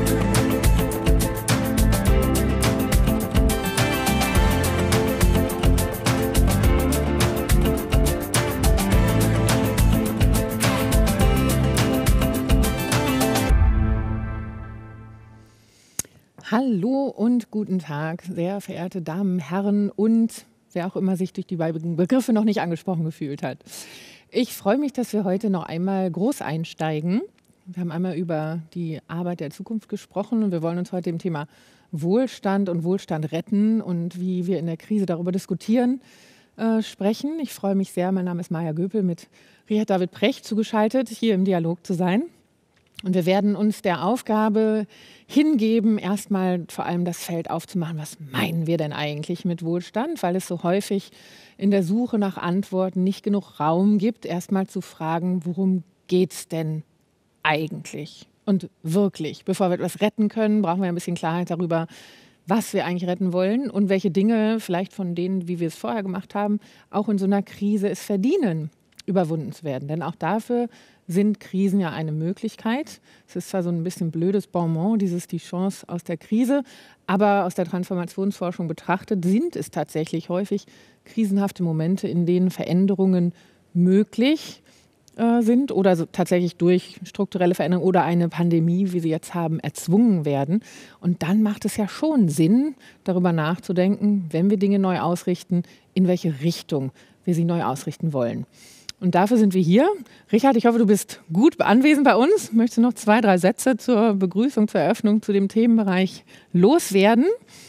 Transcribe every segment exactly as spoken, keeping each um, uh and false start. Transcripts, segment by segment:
Hallo und guten Tag, sehr verehrte Damen, Herren und wer auch immer sich durch die beiden Begriffe noch nicht angesprochen gefühlt hat. Ich freue mich, dass wir heute noch einmal groß einsteigen. Wir haben einmal über die Arbeit der Zukunft gesprochen und wir wollen uns heute dem Thema Wohlstand und Wohlstand retten und wie wir in der Krise darüber diskutieren, äh, sprechen. Ich freue mich sehr, mein Name ist Maja Göpel, mit Richard David Precht zugeschaltet, hier im Dialog zu sein. Und wir werden uns der Aufgabe hingeben, erstmal vor allem das Feld aufzumachen, was meinen wir denn eigentlich mit Wohlstand, weil es so häufig in der Suche nach Antworten nicht genug Raum gibt, erstmal zu fragen, worum geht es denn eigentlich und wirklich. Bevor wir etwas retten können, brauchen wir ein bisschen Klarheit darüber, was wir eigentlich retten wollen und welche Dinge, vielleicht von denen, wie wir es vorher gemacht haben, auch in so einer Krise es verdienen, überwunden zu werden. Denn auch dafür sind Krisen ja eine Möglichkeit. Es ist zwar so ein bisschen blödes Bonmot, dieses die Chance aus der Krise, aber aus der Transformationsforschung betrachtet sind es tatsächlich häufig krisenhafte Momente, in denen Veränderungen möglich äh, sind oder so tatsächlich durch strukturelle Veränderungen oder eine Pandemie, wie sie jetzt haben, erzwungen werden. Und dann macht es ja schon Sinn, darüber nachzudenken, wenn wir Dinge neu ausrichten, in welche Richtung wir sie neu ausrichten wollen. Und dafür sind wir hier. Richard, ich hoffe, du bist gut anwesend bei uns. Möchtest du noch zwei, drei Sätze zur Begrüßung, zur Eröffnung zu dem Themenbereich loswerden?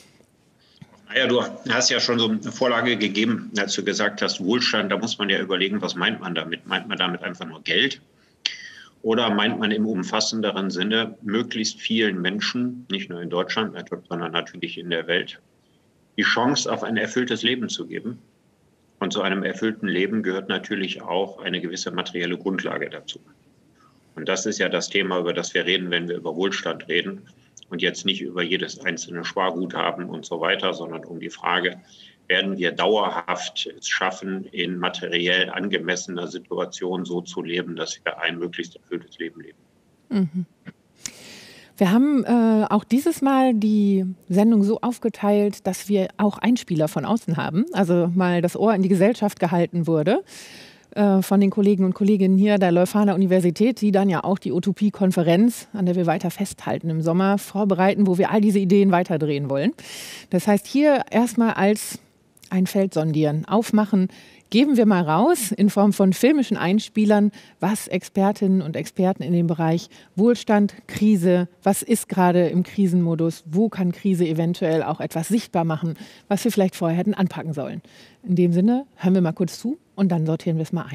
Naja, du hast ja schon so eine Vorlage gegeben, als du gesagt hast, Wohlstand, da muss man ja überlegen, was meint man damit? Meint man damit einfach nur Geld? Oder meint man im umfassenderen Sinne, möglichst vielen Menschen, nicht nur in Deutschland, sondern natürlich in der Welt, die Chance auf ein erfülltes Leben zu geben? Und zu einem erfüllten Leben gehört natürlich auch eine gewisse materielle Grundlage dazu. Und das ist ja das Thema, über das wir reden, wenn wir über Wohlstand reden. Und jetzt nicht über jedes einzelne Sparguthaben und so weiter, sondern um die Frage, werden wir dauerhaft es schaffen, in materiell angemessener Situation so zu leben, dass wir ein möglichst erfülltes Leben leben. Mhm. Wir haben äh, auch dieses Mal die Sendung so aufgeteilt, dass wir auch Einspieler von außen haben. Also mal das Ohr in die Gesellschaft gehalten wurde äh, von den Kollegen und Kolleginnen hier der Leuphana Universität, die dann ja auch die Utopie-Konferenz, an der wir weiter festhalten im Sommer, vorbereiten, wo wir all diese Ideen weiterdrehen wollen. Das heißt, hier erstmal als ein Feld sondieren, aufmachen, geben wir mal raus in Form von filmischen Einspielern, was Expertinnen und Experten in dem Bereich Wohlstand, Krise, was ist gerade im Krisenmodus, wo kann Krise eventuell auch etwas sichtbar machen, was wir vielleicht vorher hätten anpacken sollen. In dem Sinne, hören wir mal kurz zu und dann sortieren wir es mal ein.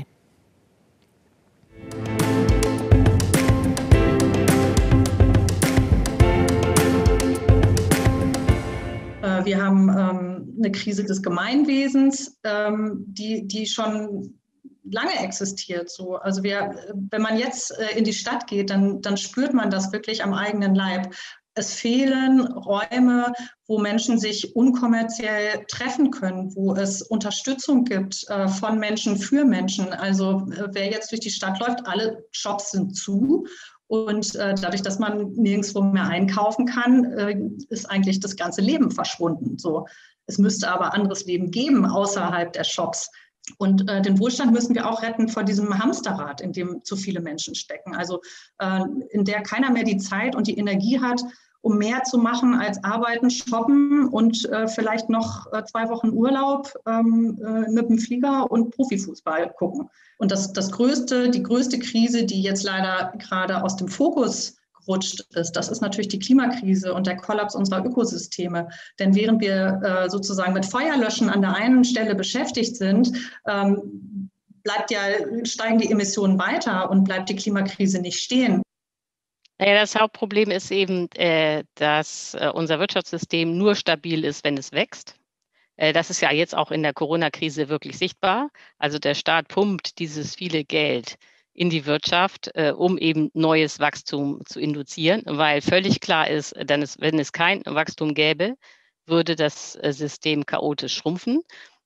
Wir haben ähm, eine Krise des Gemeinwesens, ähm, die, die schon lange existiert. So. Also wir, wenn man jetzt äh, in die Stadt geht, dann, dann spürt man das wirklich am eigenen Leib. Es fehlen Räume, wo Menschen sich unkommerziell treffen können, wo es Unterstützung gibt äh, von Menschen für Menschen. Also äh, wer jetzt durch die Stadt läuft, alle Shops sind zu. Und äh, dadurch, dass man nirgendwo mehr einkaufen kann, äh, ist eigentlich das ganze Leben verschwunden. So. Es müsste aber anderes Leben geben außerhalb der Shops. Und äh, den Wohlstand müssen wir auch retten vor diesem Hamsterrad, in dem zu viele Menschen stecken. Also äh, in der keiner mehr die Zeit und die Energie hat, um mehr zu machen als arbeiten, shoppen und äh, vielleicht noch äh, zwei Wochen Urlaub ähm, äh, mit dem Flieger und Profifußball gucken. Und das, das größte, die größte Krise, die jetzt leider gerade aus dem Fokus gerutscht ist, das ist natürlich die Klimakrise und der Kollaps unserer Ökosysteme. Denn während wir äh, sozusagen mit Feuerlöschen an der einen Stelle beschäftigt sind, ähm, bleibt ja, steigen die Emissionen weiter und bleibt die Klimakrise nicht stehen. Naja, das Hauptproblem ist eben, äh, dass äh, unser Wirtschaftssystem nur stabil ist, wenn es wächst. Äh, das ist ja jetzt auch in der Corona-Krise wirklich sichtbar. Also der Staat pumpt dieses viele Geld in die Wirtschaft, äh, um eben neues Wachstum zu induzieren, weil völlig klar ist, denn es, wenn es kein Wachstum gäbe, würde das äh, System chaotisch schrumpfen.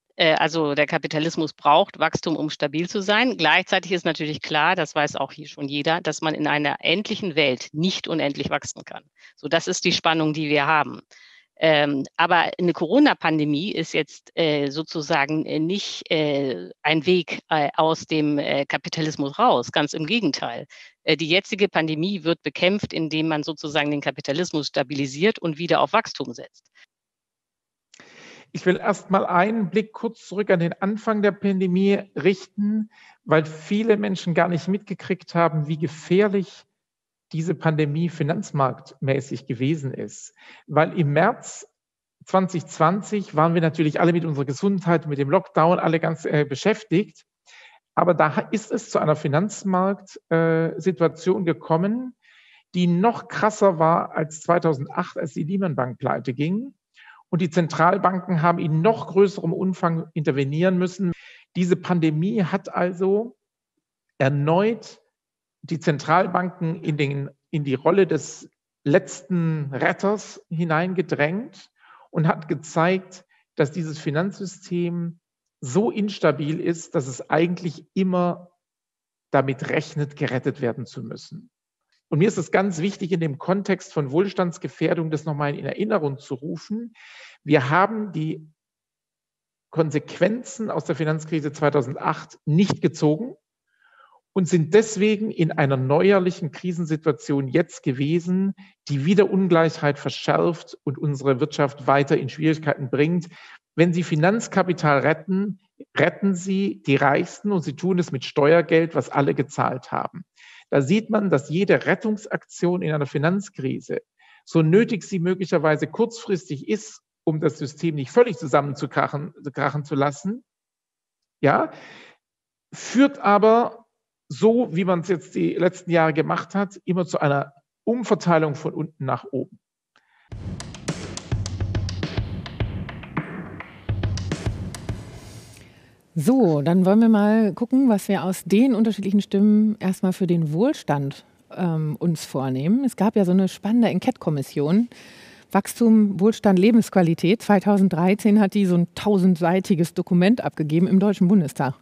Also der Kapitalismus braucht Wachstum, um stabil zu sein. Gleichzeitig ist natürlich klar, das weiß auch hier schon jeder, dass man in einer endlichen Welt nicht unendlich wachsen kann. So, das ist die Spannung, die wir haben. Ähm, aber eine Corona-Pandemie ist jetzt äh, sozusagen nicht äh, ein Weg äh, aus dem äh, Kapitalismus raus. Ganz im Gegenteil. Äh, die jetzige Pandemie wird bekämpft, indem man sozusagen den Kapitalismus stabilisiert und wieder auf Wachstum setzt. Ich will erst mal einen Blick kurz zurück an den Anfang der Pandemie richten, weil viele Menschen gar nicht mitgekriegt haben, wie gefährlich diese Pandemie finanzmarktmäßig gewesen ist. Weil im März zwanzig zwanzig waren wir natürlich alle mit unserer Gesundheit, mit dem Lockdown alle ganz äh, beschäftigt. Aber da ist es zu einer Finanzmarktsituation äh, gekommen, die noch krasser war als zweitausendacht, als die Lehman Bank pleite ging. Und die Zentralbanken haben in noch größerem Umfang intervenieren müssen. Diese Pandemie hat also erneut die Zentralbanken in, den, in die Rolle des letzten Retters hineingedrängt und hat gezeigt, dass dieses Finanzsystem so instabil ist, dass es eigentlich immer damit rechnet, gerettet werden zu müssen. Und mir ist es ganz wichtig, in dem Kontext von Wohlstandsgefährdung das nochmal in Erinnerung zu rufen. Wir haben die Konsequenzen aus der Finanzkrise zweitausendacht nicht gezogen und sind deswegen in einer neuerlichen Krisensituation jetzt gewesen, die wieder Ungleichheit verschärft und unsere Wirtschaft weiter in Schwierigkeiten bringt. Wenn Sie Finanzkapital retten, retten Sie die Reichsten und Sie tun es mit Steuergeld, was alle gezahlt haben. Da sieht man, dass jede Rettungsaktion in einer Finanzkrise, so nötig sie möglicherweise kurzfristig ist, um das System nicht völlig zusammenzukrachen krachen zu lassen, ja, führt aber, so wie man es jetzt die letzten Jahre gemacht hat, immer zu einer Umverteilung von unten nach oben. So, dann wollen wir mal gucken, was wir aus den unterschiedlichen Stimmen erstmal für den Wohlstand ähm, uns vornehmen. Es gab ja so eine spannende Enquete-Kommission, Wachstum, Wohlstand, Lebensqualität. zweitausenddreizehn hat die so ein tausendseitiges Dokument abgegeben im Deutschen Bundestag.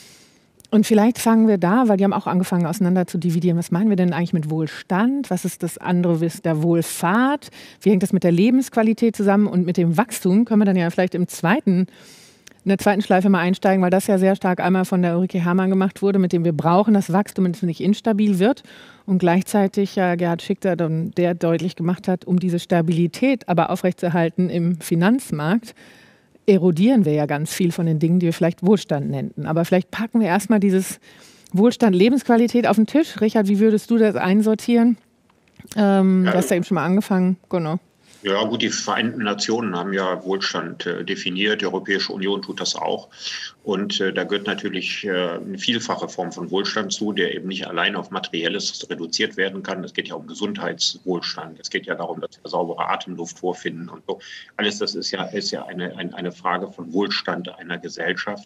Und vielleicht fangen wir da, weil die haben auch angefangen auseinander zu dividieren. Was meinen wir denn eigentlich mit Wohlstand? Was ist das andere, ist der Wohlfahrt? Wie hängt das mit der Lebensqualität zusammen? Und mit dem Wachstum können wir dann ja vielleicht im zweiten in der zweiten Schleife mal einsteigen, weil das ja sehr stark einmal von der Ulrike Herrmann gemacht wurde, mit dem wir brauchen das Wachstum, damit es nicht instabil wird. Und gleichzeitig ja Gerhard Schickter, der deutlich gemacht hat, um diese Stabilität aber aufrechtzuerhalten im Finanzmarkt, erodieren wir ja ganz viel von den Dingen, die wir vielleicht Wohlstand nennen. Aber vielleicht packen wir erstmal dieses Wohlstand, Lebensqualität auf den Tisch. Richard, wie würdest du das einsortieren? Ähm, ja, du hast ja eben schon mal angefangen. Genau. Ja gut, die Vereinten Nationen haben ja Wohlstand äh, definiert, die Europäische Union tut das auch. Und äh, da gehört natürlich äh, eine vielfache Form von Wohlstand zu, der eben nicht allein auf Materielles reduziert werden kann. Es geht ja um Gesundheitswohlstand, es geht ja darum, dass wir saubere Atemluft vorfinden und so. Alles das ist ja, ist ja eine, ein, eine Frage von Wohlstand einer Gesellschaft.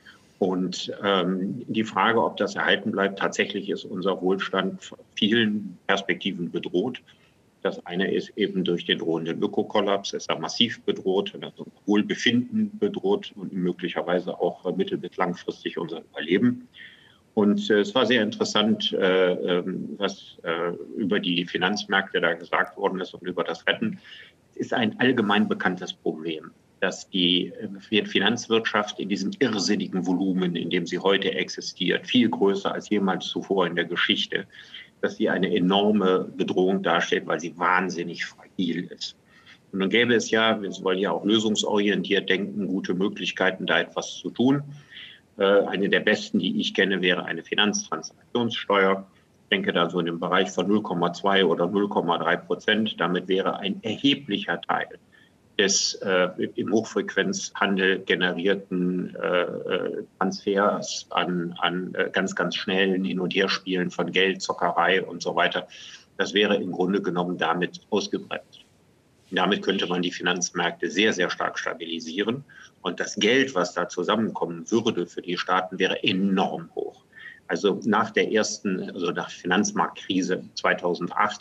Und ähm, die Frage, ob das erhalten bleibt, tatsächlich ist unser Wohlstand von vielen Perspektiven bedroht. Das eine ist eben durch den drohenden Ökokollaps, ist er massiv bedroht, also Wohlbefinden bedroht und möglicherweise auch mittel- bis langfristig unser Überleben. Und äh, es war sehr interessant, äh, was äh, über die Finanzmärkte da gesagt worden ist und über das Retten. Es ist ein allgemein bekanntes Problem, dass die Finanzwirtschaft in diesem irrsinnigen Volumen, in dem sie heute existiert, viel größer als jemals zuvor in der Geschichte, dass sie eine enorme Bedrohung darstellt, weil sie wahnsinnig fragil ist. Und nun gäbe es ja, wir wollen ja auch lösungsorientiert denken, gute Möglichkeiten, da etwas zu tun. Eine der besten, die ich kenne, wäre eine Finanztransaktionssteuer. Ich denke da so in dem Bereich von null Komma zwei oder null Komma drei Prozent. Damit wäre ein erheblicher Teil des äh, im Hochfrequenzhandel generierten äh, Transfers an, an äh, ganz, ganz schnellen Hin- und Herspielen von Geld, Zockerei und so weiter, das wäre im Grunde genommen damit ausgebremst. Damit könnte man die Finanzmärkte sehr, sehr stark stabilisieren. Und das Geld, was da zusammenkommen würde für die Staaten, wäre enorm hoch. Also nach der ersten, also nach Finanzmarktkrise zweitausendacht,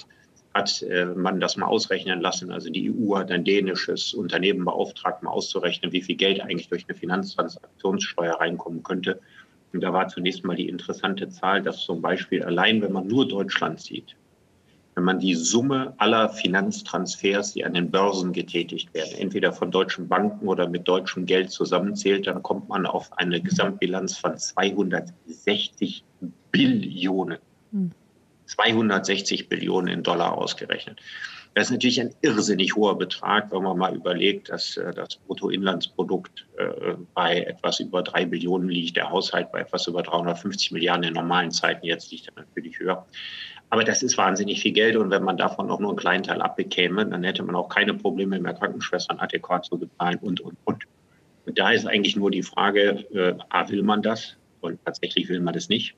hat äh, man das mal ausrechnen lassen. Also die E U hat ein dänisches Unternehmen beauftragt, mal auszurechnen, wie viel Geld eigentlich durch eine Finanztransaktionssteuer reinkommen könnte. Und da war zunächst mal die interessante Zahl, dass zum Beispiel allein, wenn man nur Deutschland sieht, wenn man die Summe aller Finanztransfers, die an den Börsen getätigt werden, entweder von deutschen Banken oder mit deutschem Geld zusammenzählt, dann kommt man auf eine Gesamtbilanz von zweihundertsechzig Billionen. Hm. zweihundertsechzig Billionen in Dollar ausgerechnet. Das ist natürlich ein irrsinnig hoher Betrag, wenn man mal überlegt, dass äh, das Bruttoinlandsprodukt äh, bei etwas über drei Billionen liegt, der Haushalt bei etwas über dreihundertfünfzig Milliarden in normalen Zeiten, jetzt liegt er natürlich höher. Aber das ist wahnsinnig viel Geld und wenn man davon auch nur einen kleinen Teil abbekäme, dann hätte man auch keine Probleme mehr, Krankenschwestern adäquat zu bezahlen und, und, und. Und da ist eigentlich nur die Frage, äh, A, will man das? Und tatsächlich will man das nicht.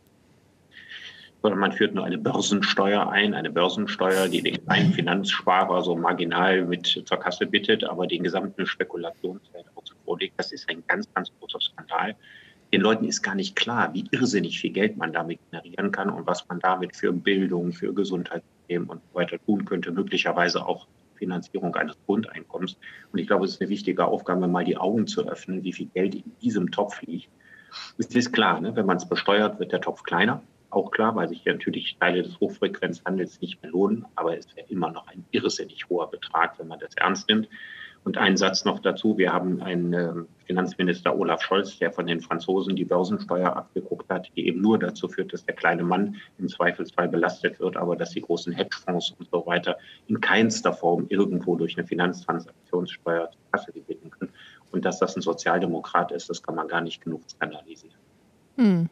Sondern man führt nur eine Börsensteuer ein, eine Börsensteuer, die den kleinen Finanzsparer so marginal mit zur Kasse bittet, aber den gesamten Spekulationswert außen vor legt. Das ist ein ganz, ganz großer Skandal. Den Leuten ist gar nicht klar, wie irrsinnig viel Geld man damit generieren kann und was man damit für Bildung, für Gesundheitssystem und so weiter tun könnte, möglicherweise auch Finanzierung eines Grundeinkommens. Und ich glaube, es ist eine wichtige Aufgabe, mal die Augen zu öffnen, wie viel Geld in diesem Topf liegt. Es ist klar, ne? Wenn man es besteuert, wird der Topf kleiner. Auch klar, weil sich ja natürlich Teile des Hochfrequenzhandels nicht mehr lohnen, aber es wäre immer noch ein irrsinnig hoher Betrag, wenn man das ernst nimmt. Und ein Satz noch dazu, wir haben einen äh, Finanzminister Olaf Scholz, der von den Franzosen die Börsensteuer abgeguckt hat, die eben nur dazu führt, dass der kleine Mann im Zweifelsfall belastet wird, aber dass die großen Hedgefonds und so weiter in keinster Form irgendwo durch eine Finanztransaktionssteuer zur Kasse gebeten können. Und dass das ein Sozialdemokrat ist, das kann man gar nicht genug skandalisieren. Hm.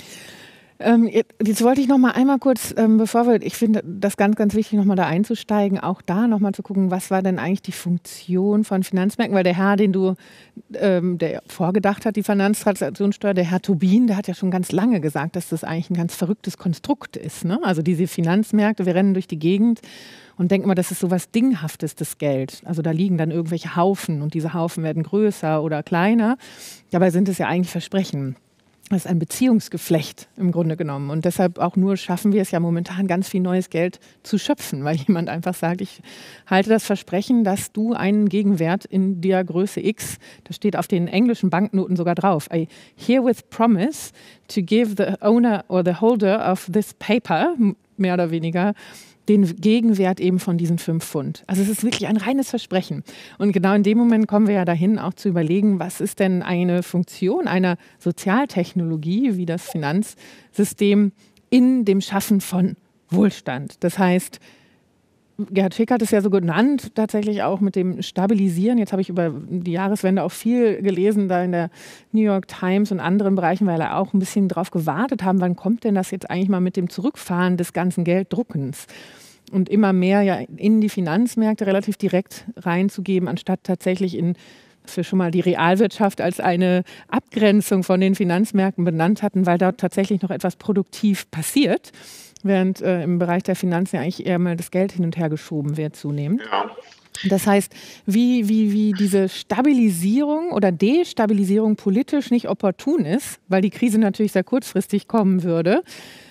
Ähm, jetzt wollte ich noch mal einmal kurz, ähm, bevor wir, ich finde das ganz, ganz wichtig, noch mal da einzusteigen, auch da noch mal zu gucken, was war denn eigentlich die Funktion von Finanzmärkten, weil der Herr, den du, ähm, der vorgedacht hat, die Finanztransaktionssteuer, der Herr Tobin, der hat ja schon ganz lange gesagt, dass das eigentlich ein ganz verrücktes Konstrukt ist, ne? Also diese Finanzmärkte, wir rennen durch die Gegend und denken immer, das ist so was Dinghaftes, das Geld. Also da liegen dann irgendwelche Haufen und diese Haufen werden größer oder kleiner. Dabei sind es ja eigentlich Versprechen. Das ist ein Beziehungsgeflecht im Grunde genommen. Und deshalb auch nur schaffen wir es ja momentan, ganz viel neues Geld zu schöpfen, weil jemand einfach sagt, ich halte das Versprechen, dass du einen Gegenwert in der Größe X, das steht auf den englischen Banknoten sogar drauf, I herewith promise to give the owner or the holder of this paper, mehr oder weniger, den Gegenwert eben von diesen fünf Pfund. Also es ist wirklich ein reines Versprechen. Und genau in dem Moment kommen wir ja dahin, auch zu überlegen, was ist denn eine Funktion einer Sozialtechnologie wie das Finanzsystem in dem Schaffen von Wohlstand. Das heißt, Gerhard Schick hat es ja so genannt, tatsächlich auch mit dem Stabilisieren. Jetzt habe ich über die Jahreswende auch viel gelesen, da in der New York Times und anderen Bereichen, weil er auch ein bisschen darauf gewartet haben, wann kommt denn das jetzt eigentlich mal mit dem Zurückfahren des ganzen Gelddruckens? Und immer mehr ja in die Finanzmärkte relativ direkt reinzugeben, anstatt tatsächlich in, dass wir schon mal die Realwirtschaft als eine Abgrenzung von den Finanzmärkten benannt hatten, weil dort tatsächlich noch etwas produktiv passiert. Während äh, im Bereich der Finanzen ja eigentlich eher mal das Geld hin und her geschoben wird zunehmend. Ja. Das heißt, wie, wie, wie diese Stabilisierung oder Destabilisierung politisch nicht opportun ist, weil die Krise natürlich sehr kurzfristig kommen würde,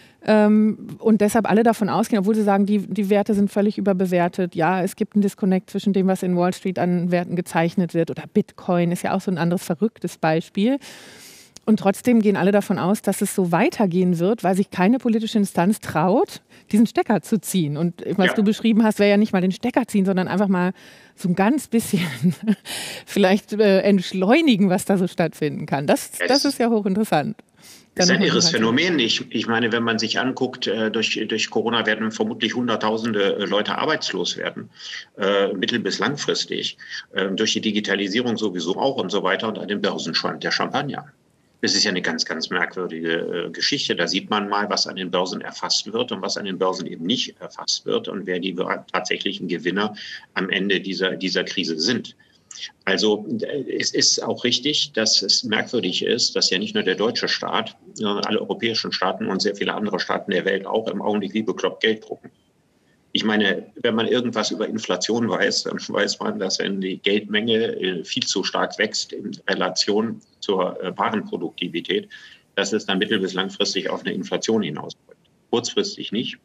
ähm, und deshalb alle davon ausgehen, obwohl sie sagen, die, die Werte sind völlig überbewertet. Ja, es gibt einen Disconnect zwischen dem, was in Wall Street an Werten gezeichnet wird, oder Bitcoin ist ja auch so ein anderes verrücktes Beispiel. Und trotzdem gehen alle davon aus, dass es so weitergehen wird, weil sich keine politische Instanz traut, diesen Stecker zu ziehen. Und was ja. du beschrieben hast, wäre ja nicht mal den Stecker ziehen, sondern einfach mal so ein ganz bisschen vielleicht äh, entschleunigen, was da so stattfinden kann. Das, das ist ja hochinteressant. Das ist ein irres Phänomen. Ich, ich meine, wenn man sich anguckt, äh, durch, durch Corona werden vermutlich Hunderttausende Leute arbeitslos werden, äh, mittel- bis langfristig, äh, durch die Digitalisierung sowieso auch und so weiter und an den Börsen schon der Champagner. Das ist ja eine ganz, ganz merkwürdige äh, Geschichte. Da sieht man mal, was an den Börsen erfasst wird und was an den Börsen eben nicht erfasst wird und wer die tatsächlichen Gewinner am Ende dieser, dieser Krise sind. Also es ist auch richtig, dass es merkwürdig ist, dass ja nicht nur der deutsche Staat, sondern alle europäischen Staaten und sehr viele andere Staaten der Welt auch im Augenblick wie bekloppt Geld drucken. Ich meine, wenn man irgendwas über Inflation weiß, dann weiß man, dass wenn die Geldmenge viel zu stark wächst in Relation zur Warenproduktivität, dass es dann mittel- bis langfristig auf eine Inflation hinausläuft. Kurzfristig nicht,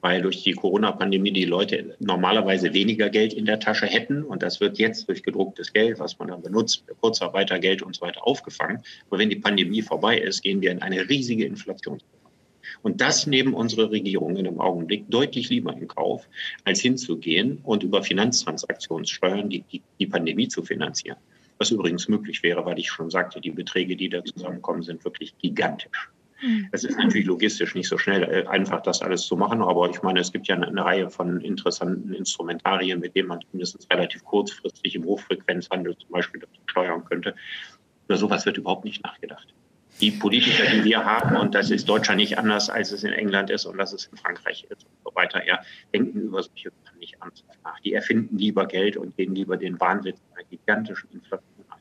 weil durch die Corona-Pandemie die Leute normalerweise weniger Geld in der Tasche hätten. Und das wird jetzt durch gedrucktes Geld, was man dann benutzt, Kurzarbeitergeld und so weiter aufgefangen. Aber wenn die Pandemie vorbei ist, gehen wir in eine riesige Inflation. Und das nehmen unsere Regierungen im Augenblick deutlich lieber in Kauf, als hinzugehen und über Finanztransaktionssteuern die, die, die Pandemie zu finanzieren. Was übrigens möglich wäre, weil ich schon sagte, die Beträge, die da zusammenkommen, sind wirklich gigantisch. Es ist natürlich logistisch nicht so schnell einfach, das alles zu machen, aber ich meine, es gibt ja eine, eine Reihe von interessanten Instrumentarien, mit denen man mindestens relativ kurzfristig im Hochfrequenzhandel zum Beispiel steuern könnte. Über sowas wird überhaupt nicht nachgedacht. Die Politiker, die wir haben, und das ist Deutschland nicht anders, als es in England ist und dass es in Frankreich ist und so weiter, ja, denken über solche Sachen nicht ernsthaft nach. Die erfinden lieber Geld und gehen lieber den Wahnsinn einer gigantischen Inflation ein.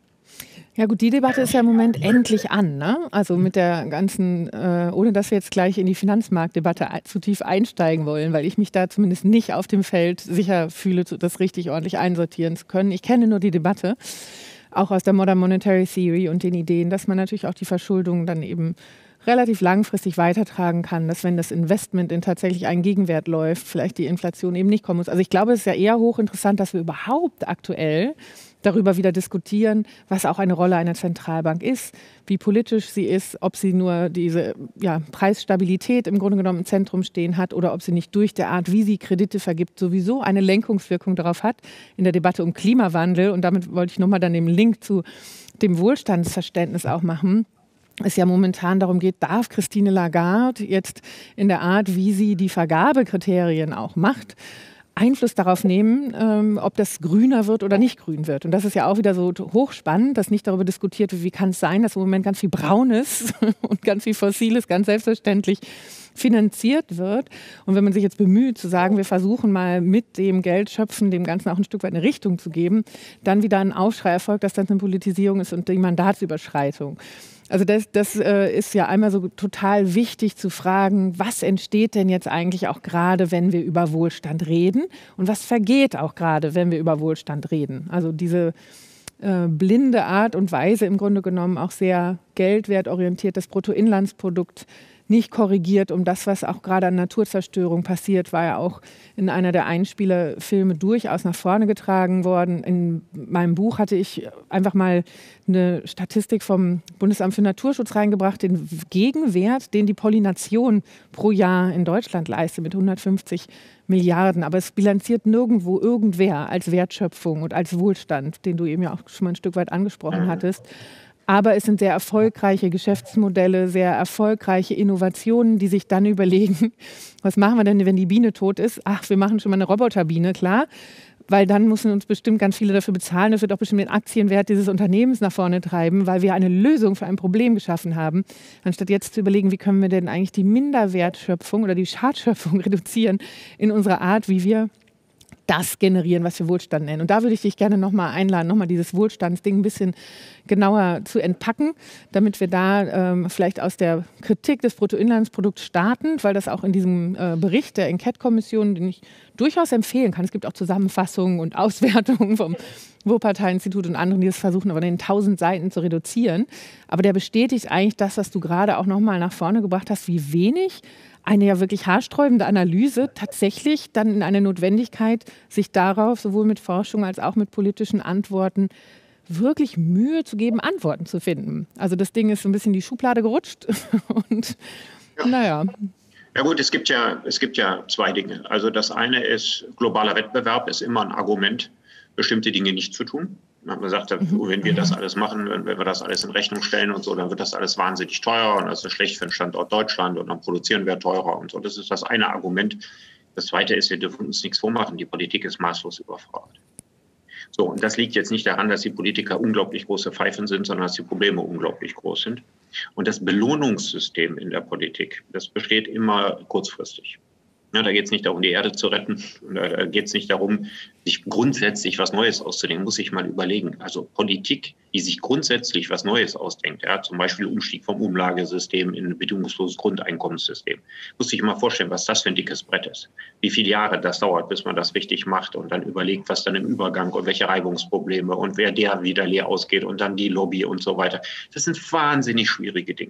Ja gut, die Debatte ist ja im Moment endlich an, ne? Also mit der ganzen, äh, ohne dass wir jetzt gleich in die Finanzmarktdebatte zu tief einsteigen wollen, weil ich mich da zumindest nicht auf dem Feld sicher fühle, das richtig ordentlich einsortieren zu können. Ich kenne nur die Debatte, auch aus der Modern Monetary Theory und den Ideen, dass man natürlich auch die Verschuldung dann eben relativ langfristig weitertragen kann, dass wenn das Investment in tatsächlich einen Gegenwert läuft, vielleicht die Inflation eben nicht kommen muss. Also ich glaube, es ist ja eher hochinteressant, dass wir überhaupt aktuell darüber wieder diskutieren, was auch eine Rolle einer Zentralbank ist, wie politisch sie ist, ob sie nur diese ja, Preisstabilität im Grunde genommen im Zentrum stehen hat oder ob sie nicht durch der Art, wie sie Kredite vergibt, sowieso eine Lenkungswirkung darauf hat in der Debatte um Klimawandel. Und damit wollte ich nochmal dann den Link zu dem Wohlstandsverständnis auch machen. Es ja momentan darum geht, darf Christine Lagarde jetzt in der Art, wie sie die Vergabekriterien auch macht, Einfluss darauf nehmen, ähm, ob das grüner wird oder nicht grün wird. Und das ist ja auch wieder so hochspannend, dass nicht darüber diskutiert wird, wie kann es sein, dass im Moment ganz viel Braunes und ganz viel Fossiles ganz selbstverständlich finanziert wird. Und wenn man sich jetzt bemüht zu sagen, wir versuchen mal mit dem Geldschöpfen dem Ganzen auch ein Stück weit eine Richtung zu geben, dann wieder ein Aufschrei erfolgt, dass das eine Politisierung ist und die Mandatsüberschreitung. Also das, das äh, ist ja einmal so total wichtig zu fragen, was entsteht denn jetzt eigentlich auch gerade, wenn wir über Wohlstand reden und was vergeht auch gerade, wenn wir über Wohlstand reden. Also diese äh, blinde Art und Weise im Grunde genommen auch sehr geldwertorientiert, das Bruttoinlandsprodukt nicht korrigiert um das, was auch gerade an Naturzerstörung passiert, war ja auch in einer der Einspielerfilme durchaus nach vorne getragen worden. In meinem Buch hatte ich einfach mal eine Statistik vom Bundesamt für Naturschutz reingebracht, den Gegenwert, den die Pollination pro Jahr in Deutschland leistet mit hundertfünfzig Milliarden. Aber es bilanziert nirgendwo irgendwer als Wertschöpfung und als Wohlstand, den du eben ja auch schon mal ein Stück weit angesprochen hattest. Aber es sind sehr erfolgreiche Geschäftsmodelle, sehr erfolgreiche Innovationen, die sich dann überlegen, was machen wir denn, wenn die Biene tot ist? Ach, wir machen schon mal eine Roboterbiene, klar. Weil dann müssen uns bestimmt ganz viele dafür bezahlen. Das wird auch bestimmt den Aktienwert dieses Unternehmens nach vorne treiben, weil wir eine Lösung für ein Problem geschaffen haben. Anstatt jetzt zu überlegen, wie können wir denn eigentlich die Minderwertschöpfung oder die Schadschöpfung reduzieren in unserer Art, wie wir das generieren, was wir Wohlstand nennen. Und da würde ich dich gerne nochmal einladen, nochmal dieses Wohlstandsding ein bisschen genauer zu entpacken, damit wir da ähm, vielleicht aus der Kritik des Bruttoinlandsprodukts starten, weil das auch in diesem äh, Bericht der Enquete-Kommission, den ich durchaus empfehlen kann, es gibt auch Zusammenfassungen und Auswertungen vom Wuppertal-Institut und anderen, die das versuchen, aber in den tausend Seiten zu reduzieren. Aber der bestätigt eigentlich das, was du gerade auch nochmal nach vorne gebracht hast, wie wenig eine ja wirklich haarsträubende Analyse tatsächlich dann in eine Notwendigkeit, sich darauf sowohl mit Forschung als auch mit politischen Antworten wirklich Mühe zu geben, Antworten zu finden. Also das Ding ist so ein bisschen in die Schublade gerutscht und ja. naja. Ja gut, es gibt ja, es gibt ja zwei Dinge. Also das eine ist, globaler Wettbewerb ist immer ein Argument, bestimmte Dinge nicht zu tun. Man sagt, wenn wir das alles machen, wenn wir das alles in Rechnung stellen und so, dann wird das alles wahnsinnig teuer und das ist schlecht für den Standort Deutschland und dann produzieren wir teurer und so. Das ist das eine Argument. Das zweite ist, wir dürfen uns nichts vormachen. Die Politik ist maßlos überfordert. So, und das liegt jetzt nicht daran, dass die Politiker unglaublich große Pfeifen sind, sondern dass die Probleme unglaublich groß sind. Und das Belohnungssystem in der Politik, das besteht immer kurzfristig. Ja, da geht es nicht darum, die Erde zu retten. Da geht es nicht darum, sich grundsätzlich was Neues auszudenken. Muss ich mal überlegen. Also Politik, die sich grundsätzlich was Neues ausdenkt, ja, zum Beispiel Umstieg vom Umlagesystem in ein bedingungsloses Grundeinkommenssystem. Muss ich mal vorstellen, was das für ein dickes Brett ist. Wie viele Jahre das dauert, bis man das richtig macht und dann überlegt, was dann im Übergang und welche Reibungsprobleme und wer der wieder leer ausgeht und dann die Lobby und so weiter. Das sind wahnsinnig schwierige Dinge.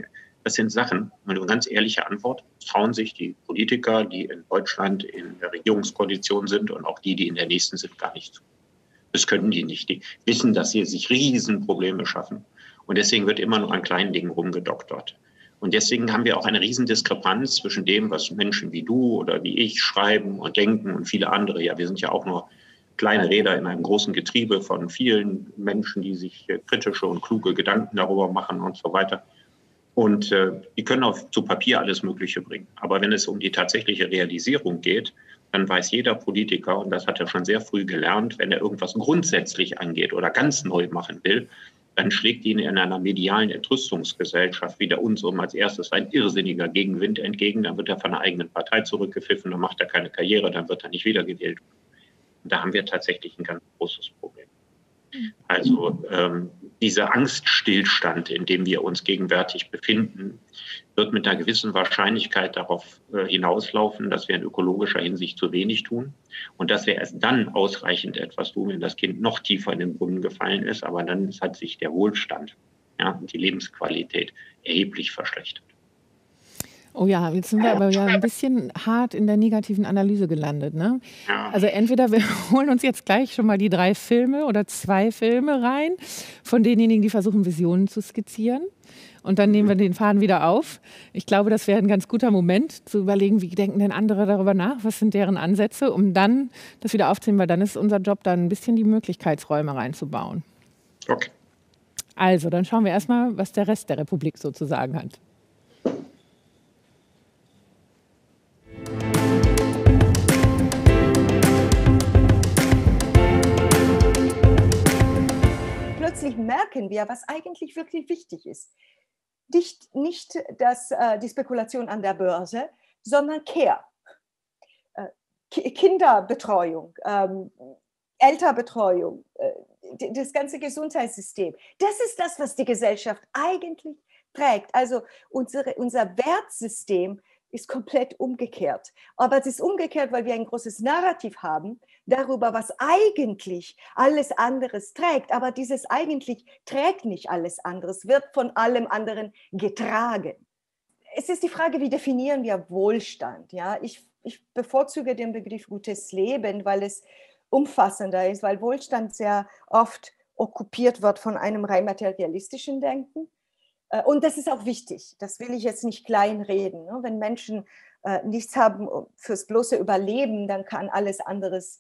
Das sind Sachen, eine ganz ehrliche Antwort, trauen sich die Politiker, die in Deutschland in der Regierungskoalition sind und auch die, die in der nächsten sind, gar nicht zu. Das können die nicht. Die wissen, dass sie sich Riesenprobleme schaffen. Und deswegen wird immer nur an kleinen Dingen rumgedoktert. Und deswegen haben wir auch eine Riesendiskrepanz zwischen dem, was Menschen wie du oder wie ich schreiben und denken und viele andere. Ja, wir sind ja auch nur kleine Räder in einem großen Getriebe von vielen Menschen, die sich kritische und kluge Gedanken darüber machen und so weiter. Und äh, die können auf zu Papier alles Mögliche bringen. Aber wenn es um die tatsächliche Realisierung geht, dann weiß jeder Politiker, und das hat er schon sehr früh gelernt, wenn er irgendwas grundsätzlich angeht oder ganz neu machen will, dann schlägt ihn in einer medialen Entrüstungsgesellschaft wie der unseren als erstes ein irrsinniger Gegenwind entgegen. Dann wird er von der eigenen Partei zurückgepfiffen, dann macht er keine Karriere, dann wird er nicht wiedergewählt. Und da haben wir tatsächlich ein ganz großes Problem. Also ähm, dieser Angststillstand, in dem wir uns gegenwärtig befinden, wird mit einer gewissen Wahrscheinlichkeit darauf äh, hinauslaufen, dass wir in ökologischer Hinsicht zu wenig tun und dass wir erst dann ausreichend etwas tun, wenn das Kind noch tiefer in den Brunnen gefallen ist. Aber dann hat sich der Wohlstand, ja, und die Lebensqualität erheblich verschlechtert. Oh ja, jetzt sind wir aber ja ein bisschen hart in der negativen Analyse gelandet, ne? Ja. Also entweder wir holen uns jetzt gleich schon mal die drei Filme oder zwei Filme rein von denjenigen, die versuchen, Visionen zu skizzieren. Und dann nehmen wir den Faden wieder auf. Ich glaube, das wäre ein ganz guter Moment, zu überlegen, wie denken denn andere darüber nach, was sind deren Ansätze, um dann das wieder aufzunehmen, weil dann ist unser Job, dann ein bisschen die Möglichkeitsräume reinzubauen. Okay. Also, dann schauen wir erstmal, was der Rest der Republik sozusagen hat. Plötzlich merken wir, was eigentlich wirklich wichtig ist. Nicht, nicht das, äh, die Spekulation an der Börse, sondern Care. Äh, Kinderbetreuung, ähm, Älterbetreuung, äh, das ganze Gesundheitssystem. Das ist das, was die Gesellschaft eigentlich trägt. Also unsere, unser Wertsystem ist komplett umgekehrt. Aber es ist umgekehrt, weil wir ein großes Narrativ haben darüber, was eigentlich alles anderes trägt. Aber dieses eigentlich trägt nicht alles anderes, wird von allem anderen getragen. Es ist die Frage, wie definieren wir Wohlstand? Ja, ich, ich bevorzuge den Begriff gutes Leben, weil es umfassender ist, weil Wohlstand sehr oft okkupiert wird von einem rein materialistischen Denken. Und das ist auch wichtig, das will ich jetzt nicht kleinreden. Wenn Menschen nichts haben fürs bloße Überleben, dann kann alles anderes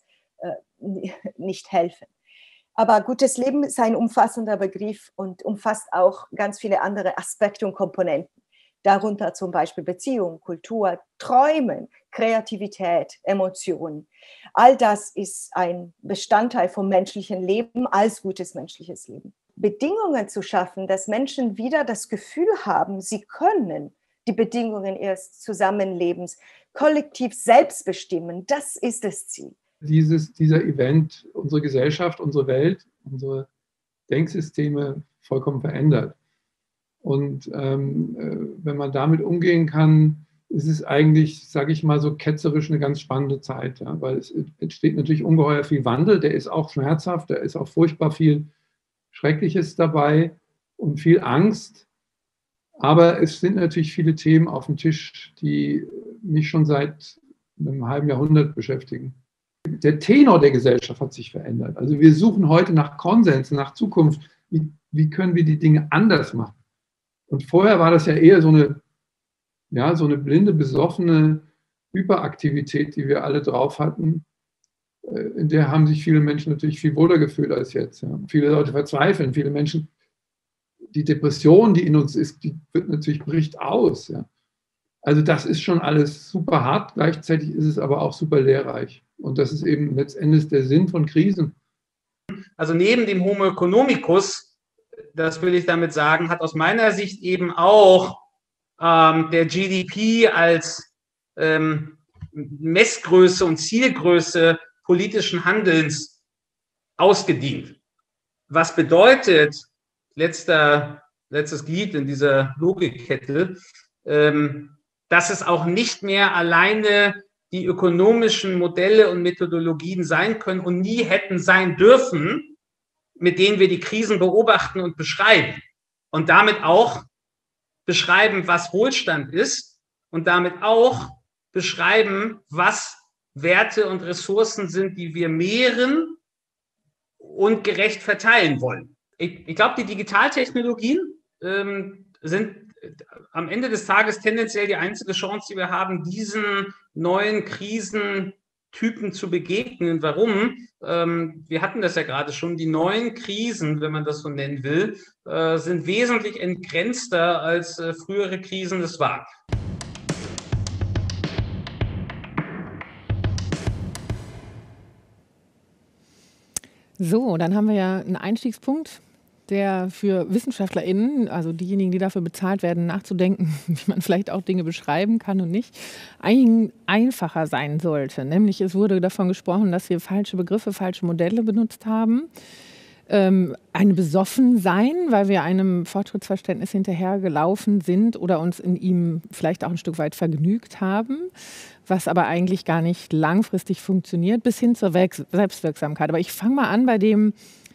nicht helfen. Aber gutes Leben ist ein umfassender Begriff und umfasst auch ganz viele andere Aspekte und Komponenten. Darunter zum Beispiel Beziehung, Kultur, Träumen, Kreativität, Emotionen. All das ist ein Bestandteil vom menschlichen Leben als gutes menschliches Leben. Bedingungen zu schaffen, dass Menschen wieder das Gefühl haben, sie können die Bedingungen ihres Zusammenlebens kollektiv selbst bestimmen. Das ist das Ziel. Dieses, dieser Event unsere Gesellschaft, unsere Welt, unsere Denksysteme vollkommen verändert. Und ähm, wenn man damit umgehen kann, ist es eigentlich, sage ich mal so ketzerisch, eine ganz spannende Zeit. Ja? Weil es entsteht natürlich ungeheuer viel Wandel, der ist auch schmerzhaft, der ist auch furchtbar viel Schreckliches dabei und viel Angst. Aber es sind natürlich viele Themen auf dem Tisch, die mich schon seit einem halben Jahrhundert beschäftigen. Der Tenor der Gesellschaft hat sich verändert. Also wir suchen heute nach Konsens, nach Zukunft. Wie, wie können wir die Dinge anders machen? Und vorher war das ja eher so eine, ja, so eine blinde, besoffene Hyperaktivität, die wir alle drauf hatten. In der haben sich viele Menschen natürlich viel wohler gefühlt als jetzt. Ja. Viele Leute verzweifeln, viele Menschen, die Depression, die in uns ist, die wird natürlich, bricht aus. Ja. Also das ist schon alles super hart, gleichzeitig ist es aber auch super lehrreich. Und das ist eben letztendlich der Sinn von Krisen. Also neben dem Homo economicus, das will ich damit sagen, hat aus meiner Sicht eben auch ähm, der G D P als ähm, Messgröße und Zielgröße politischen Handelns ausgedient. Was bedeutet, letzter, letztes Glied in dieser Logikkette, ähm, dass es auch nicht mehr alleine die ökonomischen Modelle und Methodologien sein können und nie hätten sein dürfen, mit denen wir die Krisen beobachten und beschreiben. Und damit auch beschreiben, was Wohlstand ist und damit auch beschreiben, was Werte und Ressourcen sind, die wir mehren und gerecht verteilen wollen. Ich, ich glaube, die Digitaltechnologien ähm, sind am Ende des Tages tendenziell die einzige Chance, die wir haben, diesen neuen Krisentypen zu begegnen. Warum? Ähm, wir hatten das ja gerade schon. Die neuen Krisen, wenn man das so nennen will, äh, sind wesentlich entgrenzter als äh, frühere Krisen es waren. So, dann haben wir ja einen Einstiegspunkt, der für WissenschaftlerInnen, also diejenigen, die dafür bezahlt werden, nachzudenken, wie man vielleicht auch Dinge beschreiben kann und nicht, eigentlich einfacher sein sollte. Nämlich es wurde davon gesprochen, dass wir falsche Begriffe, falsche Modelle benutzt haben. Ähm, ein Besoffensein, weil wir einem Fortschrittsverständnis hinterhergelaufen sind oder uns in ihm vielleicht auch ein Stück weit vergnügt haben, was aber eigentlich gar nicht langfristig funktioniert, bis hin zur Selbstwirksamkeit. Aber ich fange mal an bei dem,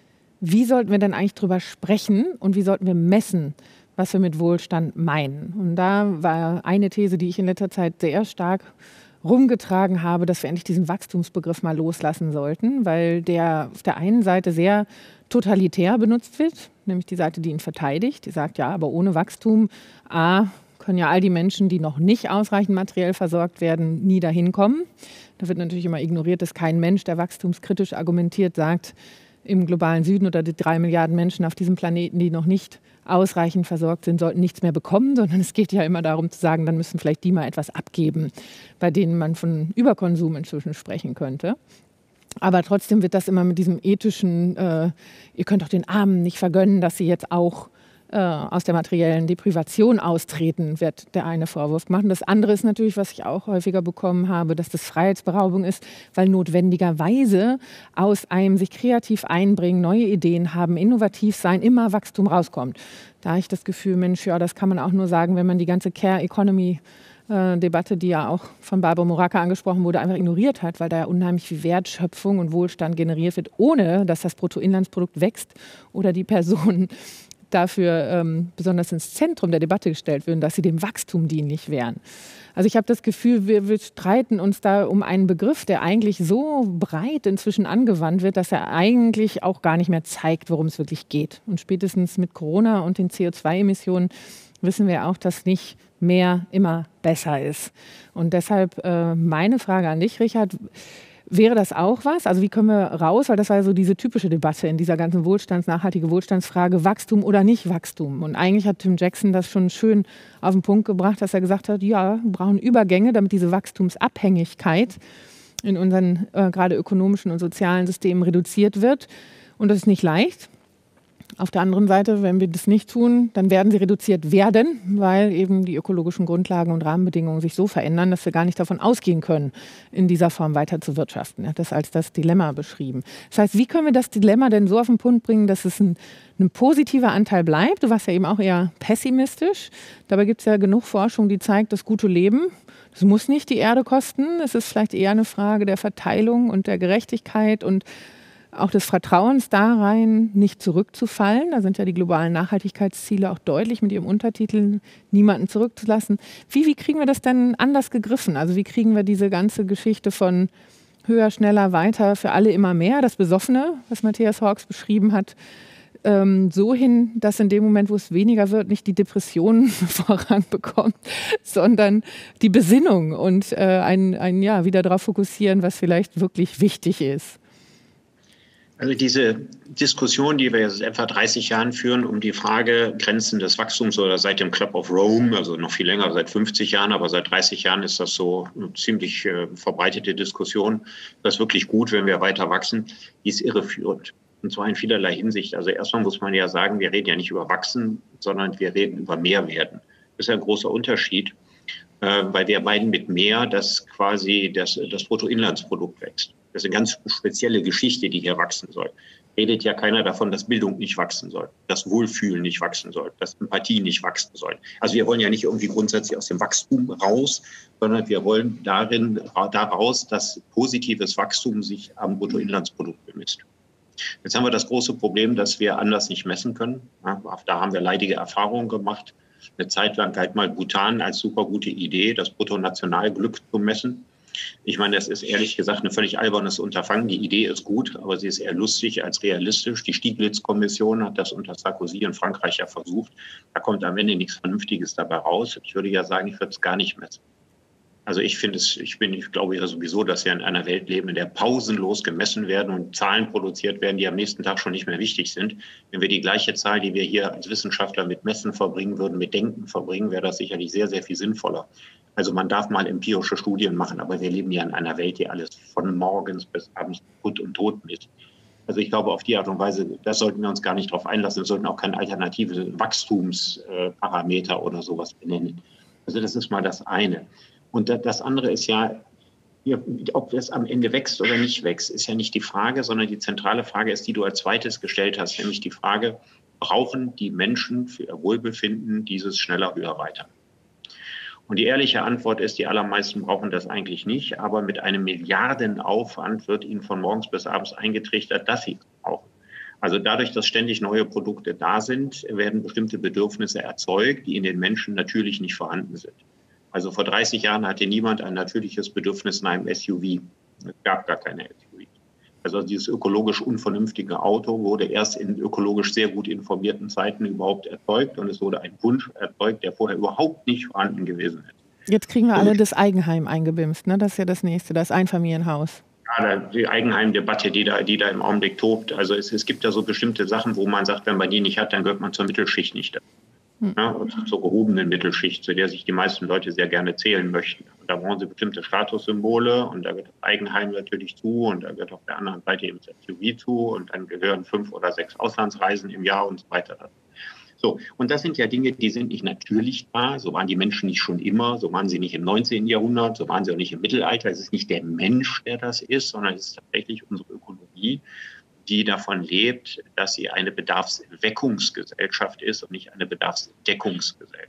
wie sollten wir denn eigentlich drüber sprechen und wie sollten wir messen, was wir mit Wohlstand meinen. Und da war eine These, die ich in letzter Zeit sehr stark rumgetragen habe, dass wir endlich diesen Wachstumsbegriff mal loslassen sollten, weil der auf der einen Seite sehr totalitär benutzt wird, nämlich die Seite, die ihn verteidigt, die sagt, ja, aber ohne Wachstum, a, können ja all die Menschen, die noch nicht ausreichend materiell versorgt werden, nie dahin kommen. Da wird natürlich immer ignoriert, dass kein Mensch, der wachstumskritisch argumentiert, sagt, im globalen Süden oder die drei Milliarden Menschen auf diesem Planeten, die noch nicht ausreichend versorgt sind, sollten nichts mehr bekommen, sondern es geht ja immer darum zu sagen, dann müssen vielleicht die mal etwas abgeben, bei denen man von Überkonsum inzwischen sprechen könnte. Aber trotzdem wird das immer mit diesem ethischen, äh, ihr könnt doch den Armen nicht vergönnen, dass sie jetzt auch äh, aus der materiellen Deprivation austreten, wird der eine Vorwurf gemacht. Und das andere ist natürlich, was ich auch häufiger bekommen habe, dass das Freiheitsberaubung ist, weil notwendigerweise aus einem sich kreativ einbringen, neue Ideen haben, innovativ sein, immer Wachstum rauskommt. Da habe ich das Gefühl, Mensch, ja, das kann man auch nur sagen, wenn man die ganze Care Economy Debatte, die ja auch von Barbara Muraka angesprochen wurde, einfach ignoriert hat, weil da ja unheimlich viel Wertschöpfung und Wohlstand generiert wird, ohne dass das Bruttoinlandsprodukt wächst oder die Personen dafür ähm, besonders ins Zentrum der Debatte gestellt würden, dass sie dem Wachstum dienlich wären. Also ich habe das Gefühl, wir, wir streiten uns da um einen Begriff, der eigentlich so breit inzwischen angewandt wird, dass er eigentlich auch gar nicht mehr zeigt, worum es wirklich geht. Und spätestens mit Corona und den C O zwei Emissionen wissen wir auch, dass nicht mehr immer besser ist. Und deshalb äh, meine Frage an dich, Richard, wäre das auch was? Also wie können wir raus, weil das war ja so diese typische Debatte in dieser ganzen Wohlstands-, nachhaltige Wohlstandsfrage, Wachstum oder nicht Wachstum. Und eigentlich hat Tim Jackson das schon schön auf den Punkt gebracht, dass er gesagt hat, ja, wir brauchen Übergänge, damit diese Wachstumsabhängigkeit in unseren äh, gerade ökonomischen und sozialen Systemen reduziert wird. Und das ist nicht leicht. Auf der anderen Seite, wenn wir das nicht tun, dann werden sie reduziert werden, weil eben die ökologischen Grundlagen und Rahmenbedingungen sich so verändern, dass wir gar nicht davon ausgehen können, in dieser Form weiter zu wirtschaften. Er hat das als das Dilemma beschrieben. Das heißt, wie können wir das Dilemma denn so auf den Punkt bringen, dass es ein, ein positiver Anteil bleibt? Du warst ja eben auch eher pessimistisch. Dabei gibt es ja genug Forschung, die zeigt, das gute Leben, das muss nicht die Erde kosten. Es ist vielleicht eher eine Frage der Verteilung und der Gerechtigkeit und auch des Vertrauens da rein, nicht zurückzufallen. Da sind ja die globalen Nachhaltigkeitsziele auch deutlich mit ihrem Untertitel, niemanden zurückzulassen. Wie, wie kriegen wir das denn anders gegriffen? Also wie kriegen wir diese ganze Geschichte von höher, schneller, weiter, für alle immer mehr, das Besoffene, was Matthias Hawkes beschrieben hat, ähm, so hin, dass in dem Moment, wo es weniger wird, nicht die Depression Vorrang bekommt, sondern die Besinnung und äh, ein, ein, ja, wieder darauf fokussieren, was vielleicht wirklich wichtig ist. Also diese Diskussion, die wir jetzt etwa dreißig Jahren führen, um die Frage Grenzen des Wachstums oder seit dem Club of Rome, also noch viel länger, seit fünfzig Jahren, aber seit dreißig Jahren ist das so eine ziemlich äh, verbreitete Diskussion. Das ist wirklich gut, wenn wir weiter wachsen. Die ist irreführend. Und zwar in vielerlei Hinsicht. Also erstmal muss man ja sagen, wir reden ja nicht über Wachsen, sondern wir reden über Mehrwerten. Das ist ein großer Unterschied, äh, weil wir meinen mit mehr, dass quasi das, das Bruttoinlandsprodukt wächst. Das ist eine ganz spezielle Geschichte, die hier wachsen soll. Redet ja keiner davon, dass Bildung nicht wachsen soll, dass Wohlfühlen nicht wachsen soll, dass Empathie nicht wachsen soll. Also wir wollen ja nicht irgendwie grundsätzlich aus dem Wachstum raus, sondern wir wollen darin, daraus, dass positives Wachstum sich am Bruttoinlandsprodukt bemisst. Jetzt haben wir das große Problem, dass wir anders nicht messen können. Ja, da haben wir leidige Erfahrungen gemacht. eine Zeit lang galt mal Bhutan als super gute Idee, das Bruttonationalglück zu messen. Ich meine, das ist ehrlich gesagt ein völlig albernes Unterfangen. Die Idee ist gut, aber sie ist eher lustig als realistisch. Die Stieglitz-Kommission hat das unter Sarkozy in Frankreich ja versucht. Da kommt am Ende nichts Vernünftiges dabei raus. Ich würde ja sagen, ich würde es gar nicht messen. Also ich finde es, ich bin, ich glaube ja sowieso, dass wir in einer Welt leben, in der pausenlos gemessen werden und Zahlen produziert werden, die am nächsten Tag schon nicht mehr wichtig sind. Wenn wir die gleiche Zahl, die wir hier als Wissenschaftler mit Messen verbringen würden, mit Denken verbringen, wäre das sicherlich sehr, sehr viel sinnvoller. Also man darf mal empirische Studien machen, aber wir leben ja in einer Welt, die alles von morgens bis abends gut und tot misst. Also ich glaube, auf die Art und Weise, das sollten wir uns gar nicht drauf einlassen. Wir sollten auch keine alternative Wachstumsparameter oder sowas benennen. Also das ist mal das eine. Und das andere ist ja, ob es am Ende wächst oder nicht wächst, ist ja nicht die Frage, sondern die zentrale Frage ist, die du als zweites gestellt hast, nämlich die Frage, brauchen die Menschen für ihr Wohlbefinden dieses schneller, höher, weiter? Und die ehrliche Antwort ist, die allermeisten brauchen das eigentlich nicht, aber mit einem Milliardenaufwand wird ihnen von morgens bis abends eingetrichtert, dass sie es brauchen. Also dadurch, dass ständig neue Produkte da sind, werden bestimmte Bedürfnisse erzeugt, die in den Menschen natürlich nicht vorhanden sind. Also vor dreißig Jahren hatte niemand ein natürliches Bedürfnis nach einem S U V. Es gab gar keine S U Vs. Also dieses ökologisch unvernünftige Auto wurde erst in ökologisch sehr gut informierten Zeiten überhaupt erzeugt. Und es wurde ein Wunsch erzeugt, der vorher überhaupt nicht vorhanden gewesen ist. Jetzt kriegen wir alle das Eigenheim eingebimst, ne? Das ist ja das Nächste, das Einfamilienhaus. Ja, die Eigenheimdebatte, die da, die da im Augenblick tobt. Also es, es gibt ja so bestimmte Sachen, wo man sagt, wenn man die nicht hat, dann gehört man zur Mittelschicht nicht dazu. Ja, zur gehobenen Mittelschicht, zu der sich die meisten Leute sehr gerne zählen möchten. Und da brauchen sie bestimmte Statussymbole und da gehört das Eigenheim natürlich zu und da gehört auf der anderen Seite eben das S U V zu und dann gehören fünf oder sechs Auslandsreisen im Jahr und so weiter. So, und das sind ja Dinge, die sind nicht natürlich da. So waren die Menschen nicht schon immer, so waren sie nicht im neunzehnten Jahrhundert, so waren sie auch nicht im Mittelalter. Es ist nicht der Mensch, der das ist, sondern es ist tatsächlich unsere Ökologie, die davon lebt, dass sie eine Bedarfsweckungsgesellschaft ist und nicht eine Bedarfsdeckungsgesellschaft.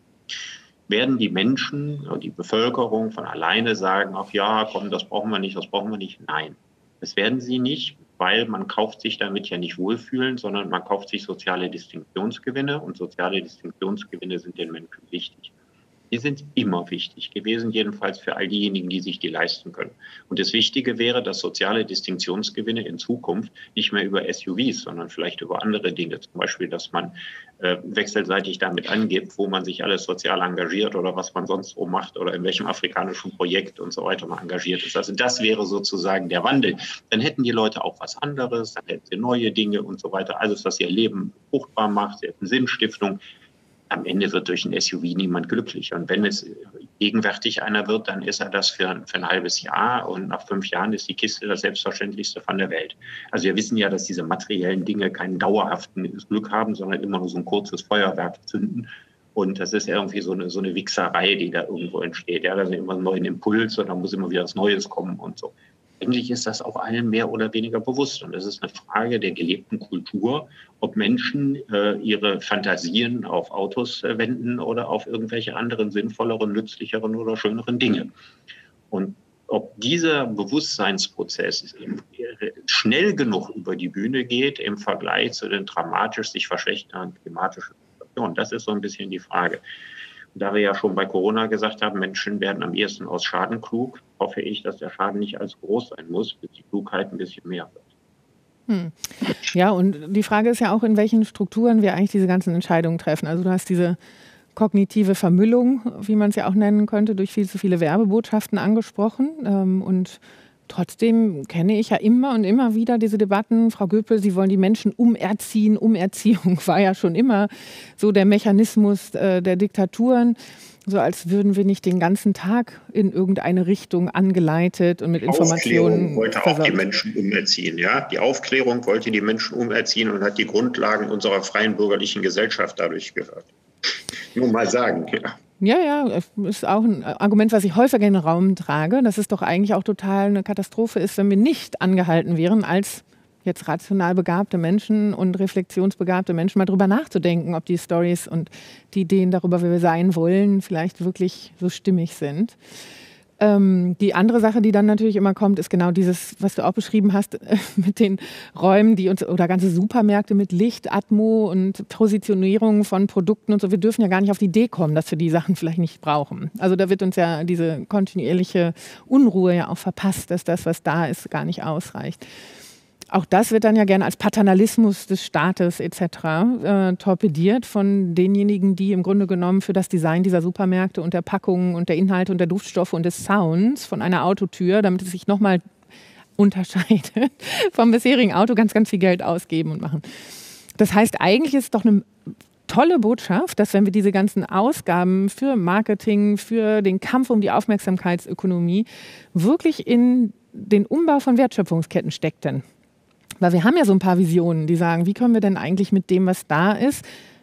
Werden die Menschen, die Bevölkerung von alleine sagen, ach ja, komm, das brauchen wir nicht, das brauchen wir nicht? Nein, das werden sie nicht, weil man kauft sich damit ja nicht wohlfühlen, sondern man kauft sich soziale Distinktionsgewinne und soziale Distinktionsgewinne sind den Menschen wichtig. Die sind immer wichtig gewesen, jedenfalls für all diejenigen, die sich die leisten können. Und das Wichtige wäre, dass soziale Distinktionsgewinne in Zukunft nicht mehr über S U Vs, sondern vielleicht über andere Dinge, zum Beispiel, dass man äh, wechselseitig damit angibt, wo man sich alles sozial engagiert oder was man sonst so macht oder in welchem afrikanischen Projekt und so weiter mal engagiert ist. Also das wäre sozusagen der Wandel. Dann hätten die Leute auch was anderes, dann hätten sie neue Dinge und so weiter. Alles, was ihr Leben fruchtbar macht, sie hätten Sinnstiftung. Am Ende wird durch ein S U V niemand glücklich. Und wenn es gegenwärtig einer wird, dann ist er das für, für ein halbes Jahr. Und nach fünf Jahren ist die Kiste das Selbstverständlichste von der Welt. Also wir wissen ja, dass diese materiellen Dinge keinen dauerhaften Glück haben, sondern immer nur so ein kurzes Feuerwerk zünden. Und das ist irgendwie so eine, so eine Wichserei, die da irgendwo entsteht. Ja, da ist immer ein neuer Impuls und dann muss immer wieder was Neues kommen und so. Eigentlich ist das auch allen mehr oder weniger bewusst. Und das ist eine Frage der gelebten Kultur, ob Menschen äh, ihre Fantasien auf Autos äh, wenden oder auf irgendwelche anderen sinnvolleren, nützlicheren oder schöneren Dinge. Und ob dieser Bewusstseinsprozess schnell genug über die Bühne geht im Vergleich zu den dramatisch sich verschlechternden klimatischen Situationen, das ist so ein bisschen die Frage. Da wir ja schon bei Corona gesagt haben, Menschen werden am ehesten aus Schaden klug, hoffe ich, dass der Schaden nicht allzu groß sein muss, bis die Klugheit ein bisschen mehr wird. Hm. Ja, und die Frage ist ja auch, in welchen Strukturen wir eigentlich diese ganzen Entscheidungen treffen. Also du hast diese kognitive Vermüllung, wie man es ja auch nennen könnte, durch viel zu viele Werbebotschaften angesprochen. Und trotzdem kenne ich ja immer und immer wieder diese Debatten, Frau Göpel, Sie wollen die Menschen umerziehen. Umerziehung war ja schon immer so der Mechanismus äh, der Diktaturen, so als würden wir nicht den ganzen Tag in irgendeine Richtung angeleitet und mit Informationen Aufklärung wollte versorgt. auch die Menschen umerziehen. Ja? Die Aufklärung wollte die Menschen umerziehen und hat die Grundlagen unserer freien bürgerlichen Gesellschaft dadurch gehört. Nur mal sagen, ja. Ja, ja, ist auch ein Argument, was ich häufiger in den Raum trage, dass es doch eigentlich auch total eine Katastrophe ist, wenn wir nicht angehalten wären, als jetzt rational begabte Menschen und reflexionsbegabte Menschen mal drüber nachzudenken, ob die Storys und die Ideen darüber, wie wir sein wollen, vielleicht wirklich so stimmig sind. Ähm, die andere Sache, die dann natürlich immer kommt, ist genau dieses, was du auch beschrieben hast, äh, mit den Räumen, die uns, oder ganze Supermärkte mit Licht, Atmo und Positionierung von Produkten und so. Wir dürfen ja gar nicht auf die Idee kommen, dass wir die Sachen vielleicht nicht brauchen. Also da wird uns ja diese kontinuierliche Unruhe ja auch verpasst, dass das, was da ist, gar nicht ausreicht. Auch das wird dann ja gerne als Paternalismus des Staates et cetera äh, torpediert von denjenigen, die im Grunde genommen für das Design dieser Supermärkte und der Packungen und der Inhalte und der Duftstoffe und des Sounds von einer Autotür, damit es sich nochmal unterscheidet vom bisherigen Auto, ganz, ganz viel Geld ausgeben und machen. Das heißt, eigentlich ist es doch eine tolle Botschaft, dass wenn wir diese ganzen Ausgaben für Marketing, für den Kampf um die Aufmerksamkeitsökonomie wirklich in den Umbau von Wertschöpfungsketten steckten. Weil wir haben ja so ein paar Visionen, die sagen, wie können wir denn eigentlich mit dem, was da ist,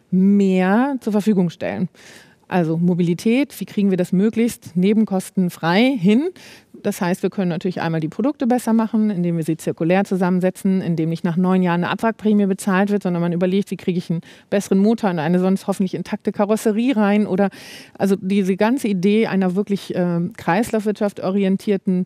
mehr zur Verfügung stellen. Also Mobilität, wie kriegen wir das möglichst nebenkostenfrei hin? Das heißt, wir können natürlich einmal die Produkte besser machen, indem wir sie zirkulär zusammensetzen, indem nicht nach neun Jahren eine Abwrackprämie bezahlt wird, sondern man überlegt, wie kriege ich einen besseren Motor in eine sonst hoffentlich intakte Karosserie rein. Oder also diese ganze Idee einer wirklich äh, Kreislaufwirtschaft orientierten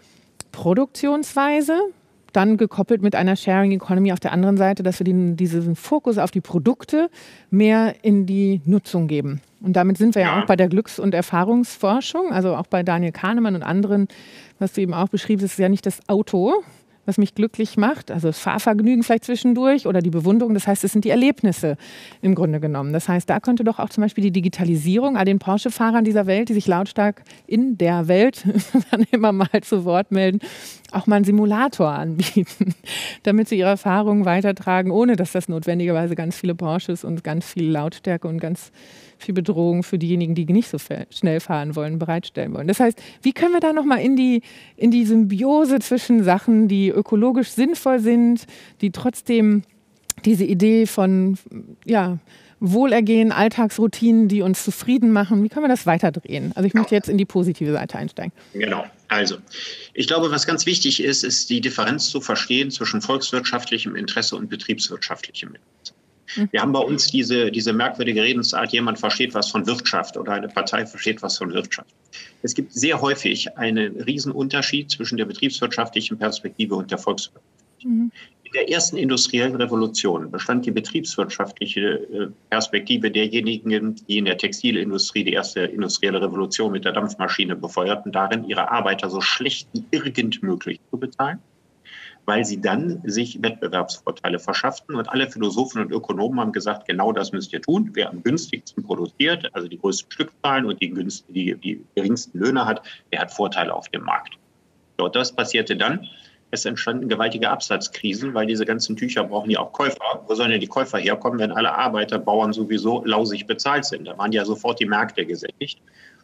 Produktionsweise, dann gekoppelt mit einer Sharing Economy auf der anderen Seite, dass wir den, diesen Fokus auf die Produkte mehr in die Nutzung geben. Und damit sind wir ja, ja auch bei der Glücks- und Erfahrungsforschung, also auch bei Daniel Kahnemann und anderen, was du eben auch beschrieben hast, ist ja nicht das Auto, was mich glücklich macht, also das Fahrvergnügen vielleicht zwischendurch oder die Bewunderung, das heißt, es sind die Erlebnisse im Grunde genommen. Das heißt, da könnte doch auch zum Beispiel die Digitalisierung all den Porsche-Fahrern dieser Welt, die sich lautstark in der Welt dann immer mal zu Wort melden, auch mal einen Simulator anbieten, damit sie ihre Erfahrungen weitertragen, ohne dass das notwendigerweise ganz viele Porsches und ganz viel Lautstärke und ganz viel Bedrohung für diejenigen, die nicht so schnell fahren wollen, bereitstellen wollen. Das heißt, wie können wir da nochmal in die, in die Symbiose zwischen Sachen, die ökologisch sinnvoll sind, die trotzdem diese Idee von ja, Wohlergehen, Alltagsroutinen, die uns zufrieden machen, wie können wir das weiterdrehen? Also ich möchte jetzt in die positive Seite einsteigen. Genau. Also ich glaube, was ganz wichtig ist, ist die Differenz zu verstehen zwischen volkswirtschaftlichem Interesse und betriebswirtschaftlichem Interesse. Wir haben bei uns diese, diese merkwürdige Redensart, jemand versteht was von Wirtschaft oder eine Partei versteht was von Wirtschaft. Es gibt sehr häufig einen Riesenunterschied zwischen der betriebswirtschaftlichen Perspektive und der volkswirtschaftlichen. Mhm. In der ersten industriellen Revolution bestand die betriebswirtschaftliche Perspektive derjenigen, die in der Textilindustrie die erste industrielle Revolution mit der Dampfmaschine befeuerten, darin, ihre Arbeiter so schlecht wie irgend möglich zu bezahlen, weil sie dann sich Wettbewerbsvorteile verschafften. Und alle Philosophen und Ökonomen haben gesagt, genau das müsst ihr tun. Wer am günstigsten produziert, also die größten Stückzahlen und die, günst, die, die geringsten Löhne hat, der hat Vorteile auf dem Markt. So, das passierte dann. Es entstanden gewaltige Absatzkrisen, weil diese ganzen Tücher brauchen ja auch Käufer. Wo sollen denn die Käufer herkommen, wenn alle Arbeiter, Bauern sowieso lausig bezahlt sind? Da waren ja sofort die Märkte gesättigt.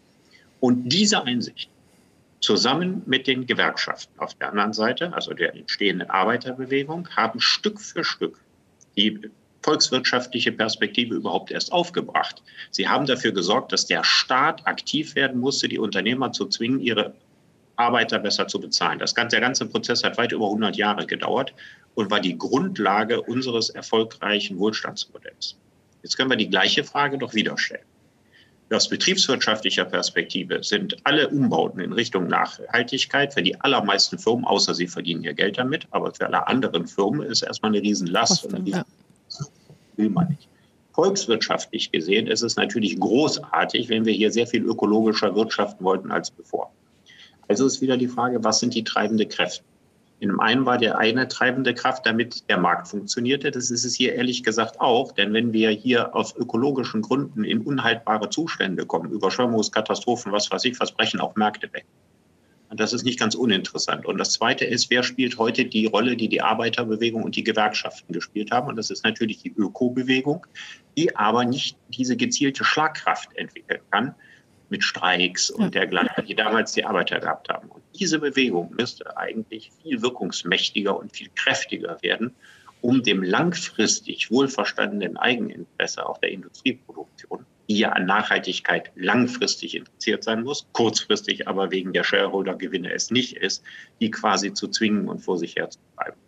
Und diese Einsicht zusammen mit den Gewerkschaften auf der anderen Seite, also der entstehenden Arbeiterbewegung, haben Stück für Stück die volkswirtschaftliche Perspektive überhaupt erst aufgebracht. Sie haben dafür gesorgt, dass der Staat aktiv werden musste, die Unternehmer zu zwingen, ihre Arbeiter besser zu bezahlen. Das ganze, der ganze Prozess hat weit über hundert Jahre gedauert und war die Grundlage unseres erfolgreichen Wohlstandsmodells. Jetzt können wir die gleiche Frage doch wieder stellen. Aus betriebswirtschaftlicher Perspektive sind alle Umbauten in Richtung Nachhaltigkeit für die allermeisten Firmen, außer sie verdienen ihr Geld damit, aber für alle anderen Firmen ist erstmal eine Riesenlast. Kosten, und eine ja. Will man nicht. Volkswirtschaftlich gesehen ist es natürlich großartig, wenn wir hier sehr viel ökologischer wirtschaften wollten als bevor. Also ist wieder die Frage, was sind die treibenden Kräfte? In dem einen war der eine treibende Kraft, damit der Markt funktionierte. Das ist es hier ehrlich gesagt auch. Denn wenn wir hier aus ökologischen Gründen in unhaltbare Zustände kommen, Überschwemmungskatastrophen, was weiß ich, was brechen auch Märkte weg. Und das ist nicht ganz uninteressant. Und das Zweite ist, wer spielt heute die Rolle, die die Arbeiterbewegung und die Gewerkschaften gespielt haben? Und das ist natürlich die Ökobewegung, die aber nicht diese gezielte Schlagkraft entwickeln kann, mit Streiks und ja. dergleichen, die damals die Arbeiter gehabt haben. Und diese Bewegung müsste eigentlich viel wirkungsmächtiger und viel kräftiger werden, um dem langfristig wohlverstandenen Eigeninteresse auch der Industrieproduktion, die ja an Nachhaltigkeit langfristig interessiert sein muss, kurzfristig aber wegen der Shareholder-Gewinne es nicht ist, die quasi zu zwingen und vor sich herzutreiben.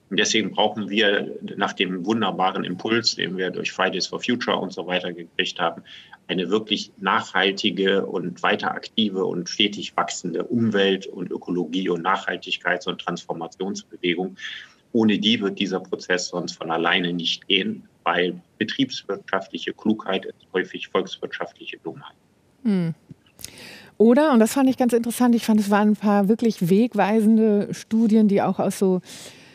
Und deswegen brauchen wir nach dem wunderbaren Impuls, den wir durch Fridays for Future und so weiter gekriegt haben, eine wirklich nachhaltige und weiter aktive und stetig wachsende Umwelt- und Ökologie- und Nachhaltigkeits- und Transformationsbewegung. Ohne die wird dieser Prozess sonst von alleine nicht gehen, weil betriebswirtschaftliche Klugheit ist häufig volkswirtschaftliche Dummheit. Hm. Oder, und das fand ich ganz interessant, ich fand, es waren ein paar wirklich wegweisende Studien, die auch aus so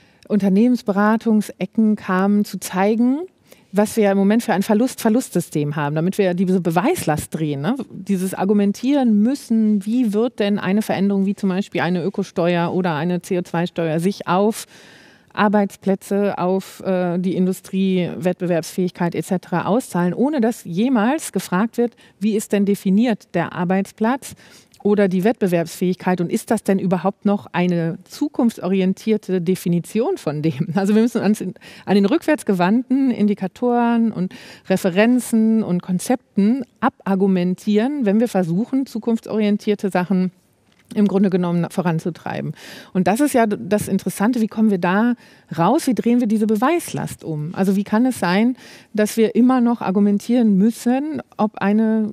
Unternehmensberatungsecken kamen, zu zeigen, was wir im Moment für ein Verlust-Verlust-System haben, damit wir diese Beweislast drehen. Ne? Dieses Argumentieren müssen, wie wird denn eine Veränderung wie zum Beispiel eine Ökosteuer oder eine C O zwei Steuer sich auf Arbeitsplätze, auf äh, die Industrie, Wettbewerbsfähigkeit et cetera auszahlen, ohne dass jemals gefragt wird, wie ist denn definiert der Arbeitsplatz oder die Wettbewerbsfähigkeit und ist das denn überhaupt noch eine zukunftsorientierte Definition von dem? Also wir müssen uns an den rückwärtsgewandten Indikatoren und Referenzen und Konzepten abargumentieren, wenn wir versuchen, zukunftsorientierte Sachen im Grunde genommen voranzutreiben. Und das ist ja das Interessante, wie kommen wir da raus, wie drehen wir diese Beweislast um? Also wie kann es sein, dass wir immer noch argumentieren müssen, ob, eine,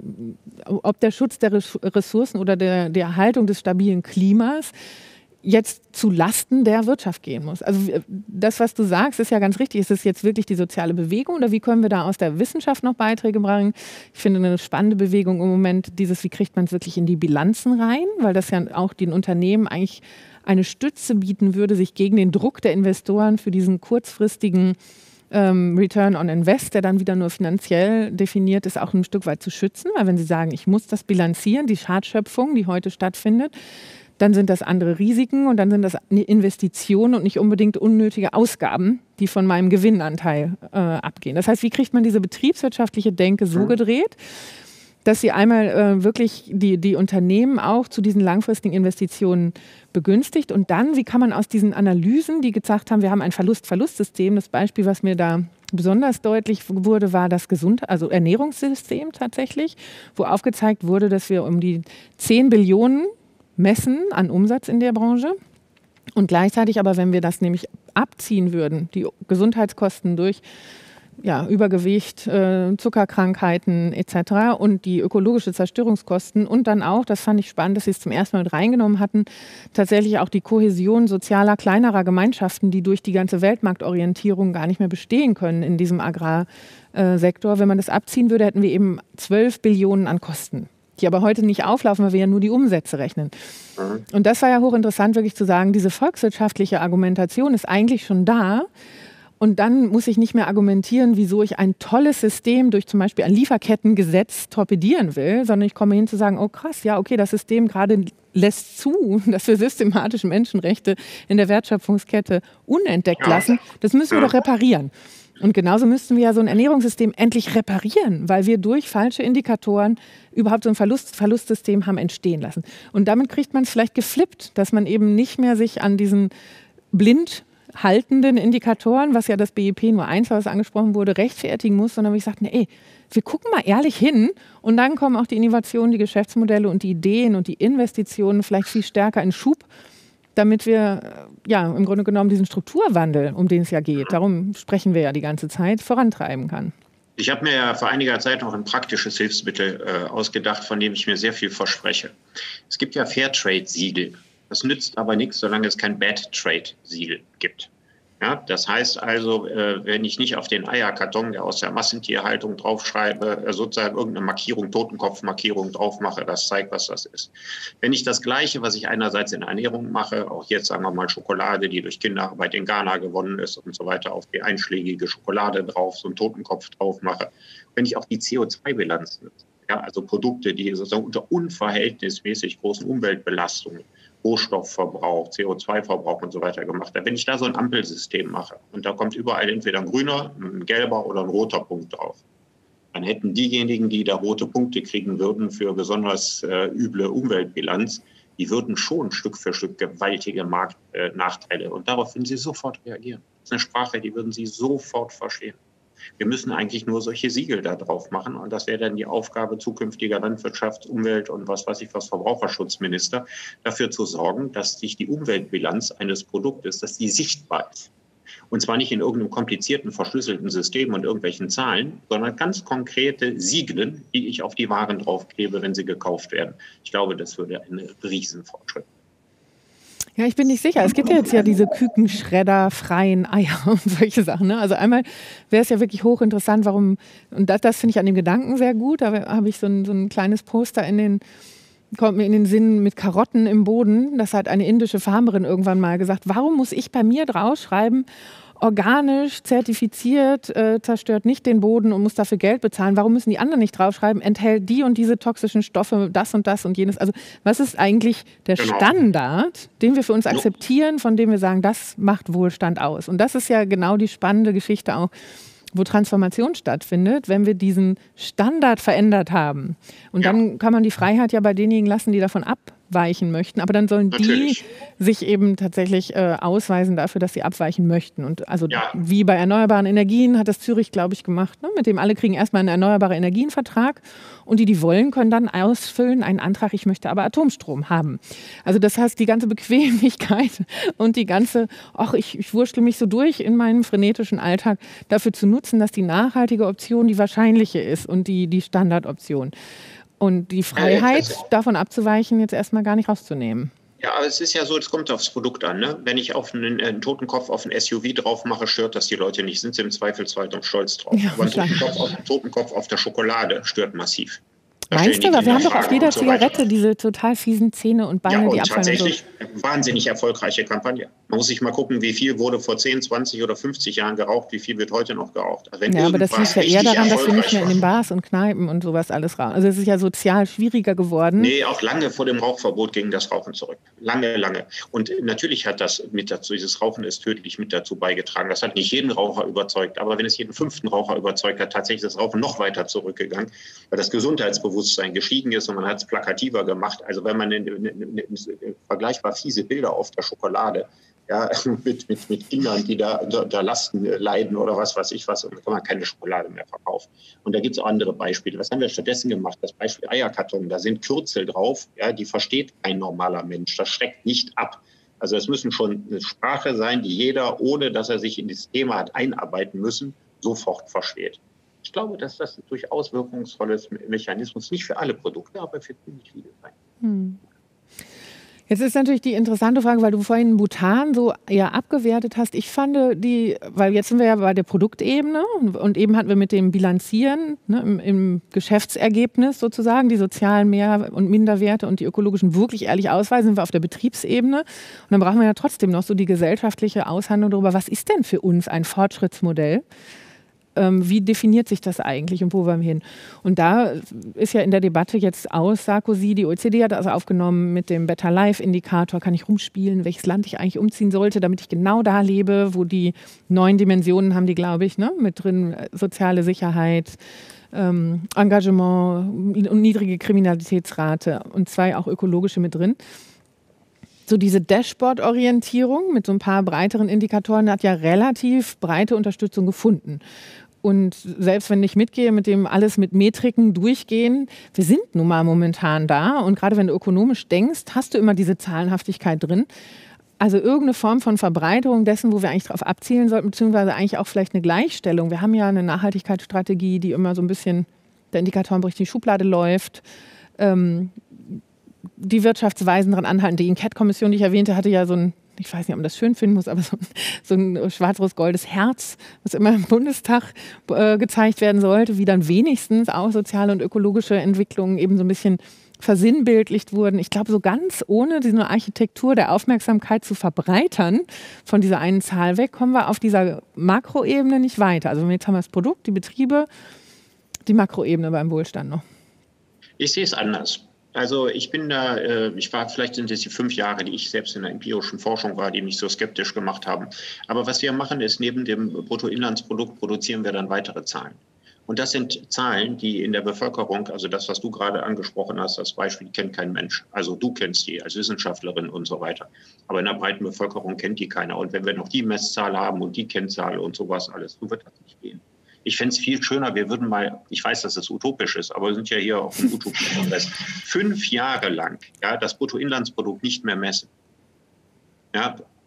ob der Schutz der Ressourcen oder der, der Erhaltung des stabilen Klimas jetzt zu Lasten der Wirtschaft gehen muss. Also das, was du sagst, ist ja ganz richtig. Ist es jetzt wirklich die soziale Bewegung oder wie können wir da aus der Wissenschaft noch Beiträge bringen? Ich finde eine spannende Bewegung im Moment dieses, wie kriegt man es wirklich in die Bilanzen rein, weil das ja auch den Unternehmen eigentlich eine Stütze bieten würde, sich gegen den Druck der Investoren für diesen kurzfristigen ähm, Return on Invest, der dann wieder nur finanziell definiert ist, auch ein Stück weit zu schützen. Weil wenn sie sagen, ich muss das bilanzieren, die Schadschöpfung, die heute stattfindet, dann sind das andere Risiken und dann sind das Investitionen und nicht unbedingt unnötige Ausgaben, die von meinem Gewinnanteil äh, abgehen. Das heißt, wie kriegt man diese betriebswirtschaftliche Denke so gedreht, dass sie einmal äh, wirklich die, die Unternehmen auch zu diesen langfristigen Investitionen begünstigt und dann, wie kann man aus diesen Analysen, die gesagt haben, wir haben ein Verlust-Verlust-System, das Beispiel, was mir da besonders deutlich wurde, war das Gesund- also Ernährungssystem tatsächlich, wo aufgezeigt wurde, dass wir um die zehn Billionen messen an Umsatz in der Branche und gleichzeitig aber, wenn wir das nämlich abziehen würden, die Gesundheitskosten durch ja, Übergewicht, äh, Zuckerkrankheiten et cetera und die ökologische Zerstörungskosten und dann auch, das fand ich spannend, dass sie es zum ersten Mal mit reingenommen hatten, tatsächlich auch die Kohäsion sozialer, kleinerer Gemeinschaften, die durch die ganze Weltmarktorientierung gar nicht mehr bestehen können in diesem Agrarsektor. Wenn man das abziehen würde, hätten wir eben zwölf Billionen an Kosten, die aber heute nicht auflaufen, weil wir ja nur die Umsätze rechnen. Mhm. Und das war ja hochinteressant, wirklich zu sagen, diese volkswirtschaftliche Argumentation ist eigentlich schon da. Und dann muss ich nicht mehr argumentieren, wieso ich ein tolles System durch zum Beispiel ein Lieferkettengesetz torpedieren will, sondern ich komme hin zu sagen, oh krass, ja, okay, das System gerade lässt zu, dass wir systematische Menschenrechte in der Wertschöpfungskette unentdeckt lassen. Das müssen wir doch reparieren. Und genauso müssten wir ja so ein Ernährungssystem endlich reparieren, weil wir durch falsche Indikatoren überhaupt so ein Verlust, Verlustsystem haben entstehen lassen. Und damit kriegt man es vielleicht geflippt, dass man eben nicht mehr sich an diesen blind haltenden Indikatoren, was ja das B I P nur eins, was angesprochen wurde, rechtfertigen muss, sondern wie gesagt, nee, ey, wir gucken mal ehrlich hin und dann kommen auch die Innovationen, die Geschäftsmodelle und die Ideen und die Investitionen vielleicht viel stärker in Schub, damit wir ja im Grunde genommen diesen Strukturwandel, um den es ja geht, darum sprechen wir ja die ganze Zeit, vorantreiben kann. Ich habe mir ja vor einiger Zeit noch ein praktisches Hilfsmittel äh, ausgedacht, von dem ich mir sehr viel verspreche. Es gibt ja Fairtrade-Siegel. Das nützt aber nichts, solange es kein Bad-Trade-Siegel gibt. Ja, das heißt also, äh, wenn ich nicht auf den Eierkarton, der aus der Massentierhaltung draufschreibe, äh, sozusagen irgendeine Markierung, Totenkopfmarkierung drauf mache, das zeigt, was das ist. Wenn ich das Gleiche, was ich einerseits in der Ernährung mache, auch jetzt sagen wir mal Schokolade, die durch Kinderarbeit in Ghana gewonnen ist und so weiter, auf die einschlägige Schokolade drauf, so einen Totenkopf drauf mache, wenn ich auch die C O zwei Bilanz nutze, ja, also Produkte, die sozusagen unter unverhältnismäßig großen Umweltbelastungen, Rohstoffverbrauch, C O zwei Verbrauch und so weiter gemacht habe. Wenn ich da so ein Ampelsystem mache und da kommt überall entweder ein grüner, ein gelber oder ein roter Punkt drauf, dann hätten diejenigen, die da rote Punkte kriegen würden für besonders äh, üble Umweltbilanz, die würden schon Stück für Stück gewaltige Marktnachteile äh, und darauf würden sie sofort reagieren. Das ist eine Sprache, die würden sie sofort verstehen. Wir müssen eigentlich nur solche Siegel da drauf machen und das wäre dann die Aufgabe zukünftiger Landwirtschafts-, Umwelt- und was weiß ich was Verbraucherschutzminister, dafür zu sorgen, dass sich die Umweltbilanz eines Produktes, dass die sichtbar ist. Und zwar nicht in irgendeinem komplizierten, verschlüsselten System und irgendwelchen Zahlen, sondern ganz konkrete Siegel, die ich auf die Waren draufklebe, wenn sie gekauft werden. Ich glaube, das würde ein Riesenfortschritt. Ja, ich bin nicht sicher. Es gibt ja jetzt ja diese Kükenschredder, freien Eier und solche Sachen. Ne? Also einmal wäre es ja wirklich hochinteressant, warum, und das, das finde ich an dem Gedanken sehr gut, da habe ich so ein, so ein kleines Poster in den, kommt mir in den Sinn mit Karotten im Boden. Das hat eine indische Farmerin irgendwann mal gesagt, warum muss ich bei mir draufschreiben, organisch, zertifiziert, äh, zerstört nicht den Boden und muss dafür Geld bezahlen. Warum müssen die anderen nicht draufschreiben, enthält die und diese toxischen Stoffe, das und das und jenes. Also was ist eigentlich der Genau. Standard, den wir für uns akzeptieren, von dem wir sagen, das macht Wohlstand aus. Und das ist ja genau die spannende Geschichte auch, wo Transformation stattfindet, wenn wir diesen Standard verändert haben. Und Ja. dann kann man die Freiheit ja bei denjenigen lassen, die davon abweichen möchten. Aber dann sollen Natürlich. die sich eben tatsächlich äh, ausweisen dafür, dass sie abweichen möchten. Und also Ja. wie bei erneuerbaren Energien hat das Zürich, glaube ich, gemacht, ne? Mit dem alle kriegen erstmal einen erneuerbare Energienvertrag und die, die wollen, können dann ausfüllen einen Antrag, ich möchte aber Atomstrom haben. Also das heißt, die ganze Bequemlichkeit und die ganze, ach, ich, ich wurschtel mich so durch in meinem frenetischen Alltag, dafür zu nutzen, dass die nachhaltige Option die wahrscheinliche ist und die, die Standardoption. Und die Freiheit, das- davon abzuweichen, jetzt erstmal gar nicht rauszunehmen. Ja, aber es ist ja so, es kommt aufs Produkt an. Ne? Wenn ich auf einen, einen Totenkopf auf ein S U V drauf mache, stört das die Leute nicht. Sind sie im Zweifelsfall doch stolz drauf. Ja, aber ein wahrscheinlich. Totenkopf auf, ein Totenkopf auf der Schokolade stört massiv. Da Meinst stellen du? die Wir haben Kinder doch auf Fragen jeder und so weiter. Zigarette diese total fiesen Zähne und Beine, Ja, die und abfallen. Und so. tatsächlich wahnsinnig erfolgreiche Kampagne. Man muss sich mal gucken, wie viel wurde vor zehn, zwanzig oder fünfzig Jahren geraucht, wie viel wird heute noch geraucht. Also wenn Ja, aber das irgendwas liegt ja eher richtig daran, dass wir nicht mehr in den erfolgreich war- Bars und Kneipen und sowas alles rauchen. Also es ist ja sozial schwieriger geworden. Nee, auch lange vor dem Rauchverbot ging das Rauchen zurück. Lange, lange. Und natürlich hat das mit dazu, dieses Rauchen ist tödlich mit dazu beigetragen. Das hat nicht jeden Raucher überzeugt, aber wenn es jeden fünften Raucher überzeugt hat, tatsächlich das Rauchen noch weiter zurückgegangen, weil das Gesundheitsbewusstsein gestiegen ist und man hat es plakativer gemacht. Also wenn man in, in, in, in, vergleichbar fiese Bilder auf der Schokolade, ja, mit, mit, mit Kindern, die da unter Lasten leiden oder was weiß ich was, und da kann man keine Schokolade mehr verkaufen. Und da gibt es auch andere Beispiele. Was haben wir stattdessen gemacht? Das Beispiel Eierkarton, da sind Kürzel drauf, ja, die versteht kein normaler Mensch. Das schreckt nicht ab. Also es müssen schon eine Sprache sein, die jeder, ohne dass er sich in das Thema hat einarbeiten müssen, sofort versteht. Ich glaube, dass das ein durchaus wirkungsvolles Mechanismus, nicht für alle Produkte, aber für ziemlich viele sein. Hm. Jetzt ist natürlich die interessante Frage, weil du vorhin Bhutan so eher abgewertet hast. Ich fand die, weil jetzt sind wir ja bei der Produktebene und eben hatten wir mit dem Bilanzieren, ne, im, im Geschäftsergebnis sozusagen, die sozialen Mehr- und Minderwerte und die ökologischen wirklich ehrlich ausweisen, sind wir auf der Betriebsebene. Und dann brauchen wir ja trotzdem noch so die gesellschaftliche Aushandlung darüber, was ist denn für uns ein Fortschrittsmodell? Wie definiert sich das eigentlich und wo wollen wir hin? Und da ist ja in der Debatte jetzt aus Sarkozy, die O E C D hat also aufgenommen mit dem Better Life Indikator, kann ich rumspielen, welches Land ich eigentlich umziehen sollte, damit ich genau da lebe, wo die neun Dimensionen haben die, glaube ich, ne, mit drin, soziale Sicherheit, ähm, Engagement und niedrige Kriminalitätsrate und zwei auch ökologische mit drin. So diese Dashboard-Orientierung mit so ein paar breiteren Indikatoren hat ja relativ breite Unterstützung gefunden. Und selbst wenn ich mitgehe, mit dem alles mit Metriken durchgehen, wir sind nun mal momentan da. Und gerade wenn du ökonomisch denkst, hast du immer diese Zahlenhaftigkeit drin. Also irgendeine Form von Verbreiterung dessen, wo wir eigentlich darauf abzielen sollten, beziehungsweise eigentlich auch vielleicht eine Gleichstellung. Wir haben ja eine Nachhaltigkeitsstrategie, die immer so ein bisschen der Indikatorenbericht in die Schublade läuft. Ähm, die Wirtschaftsweisen daran anhalten. Die Enquete-Kommission, die ich erwähnte, hatte ja so ein, ich weiß nicht, ob man das schön finden muss, aber so ein, so ein schwarz-rot-goldes Herz, was immer im Bundestag äh, gezeigt werden sollte, wie dann wenigstens auch soziale und ökologische Entwicklungen eben so ein bisschen versinnbildlicht wurden. Ich glaube, so ganz ohne diese Architektur der Aufmerksamkeit zu verbreitern, von dieser einen Zahl weg, kommen wir auf dieser Makroebene nicht weiter. Also jetzt haben wir das Produkt, die Betriebe, die Makroebene beim Wohlstand noch. Ich sehe es anders. Also ich bin da, ich war, vielleicht sind es die fünf Jahre, die ich selbst in der empirischen Forschung war, die mich so skeptisch gemacht haben. Aber was wir machen, ist, neben dem Bruttoinlandsprodukt produzieren wir dann weitere Zahlen. Und das sind Zahlen, die in der Bevölkerung, also das, was du gerade angesprochen hast, das Beispiel kennt kein Mensch. Also du kennst die als Wissenschaftlerin und so weiter. Aber in der breiten Bevölkerung kennt die keiner. Und wenn wir noch die Messzahl haben und die Kennzahl und sowas alles, so wird das nicht gehen. Ich fände es viel schöner, wir würden mal, ich weiß, dass es utopisch ist, aber wir sind ja hier auf dem Utopie-Kongress, fünf Jahre lang ja, das Bruttoinlandsprodukt nicht mehr messen. Ja,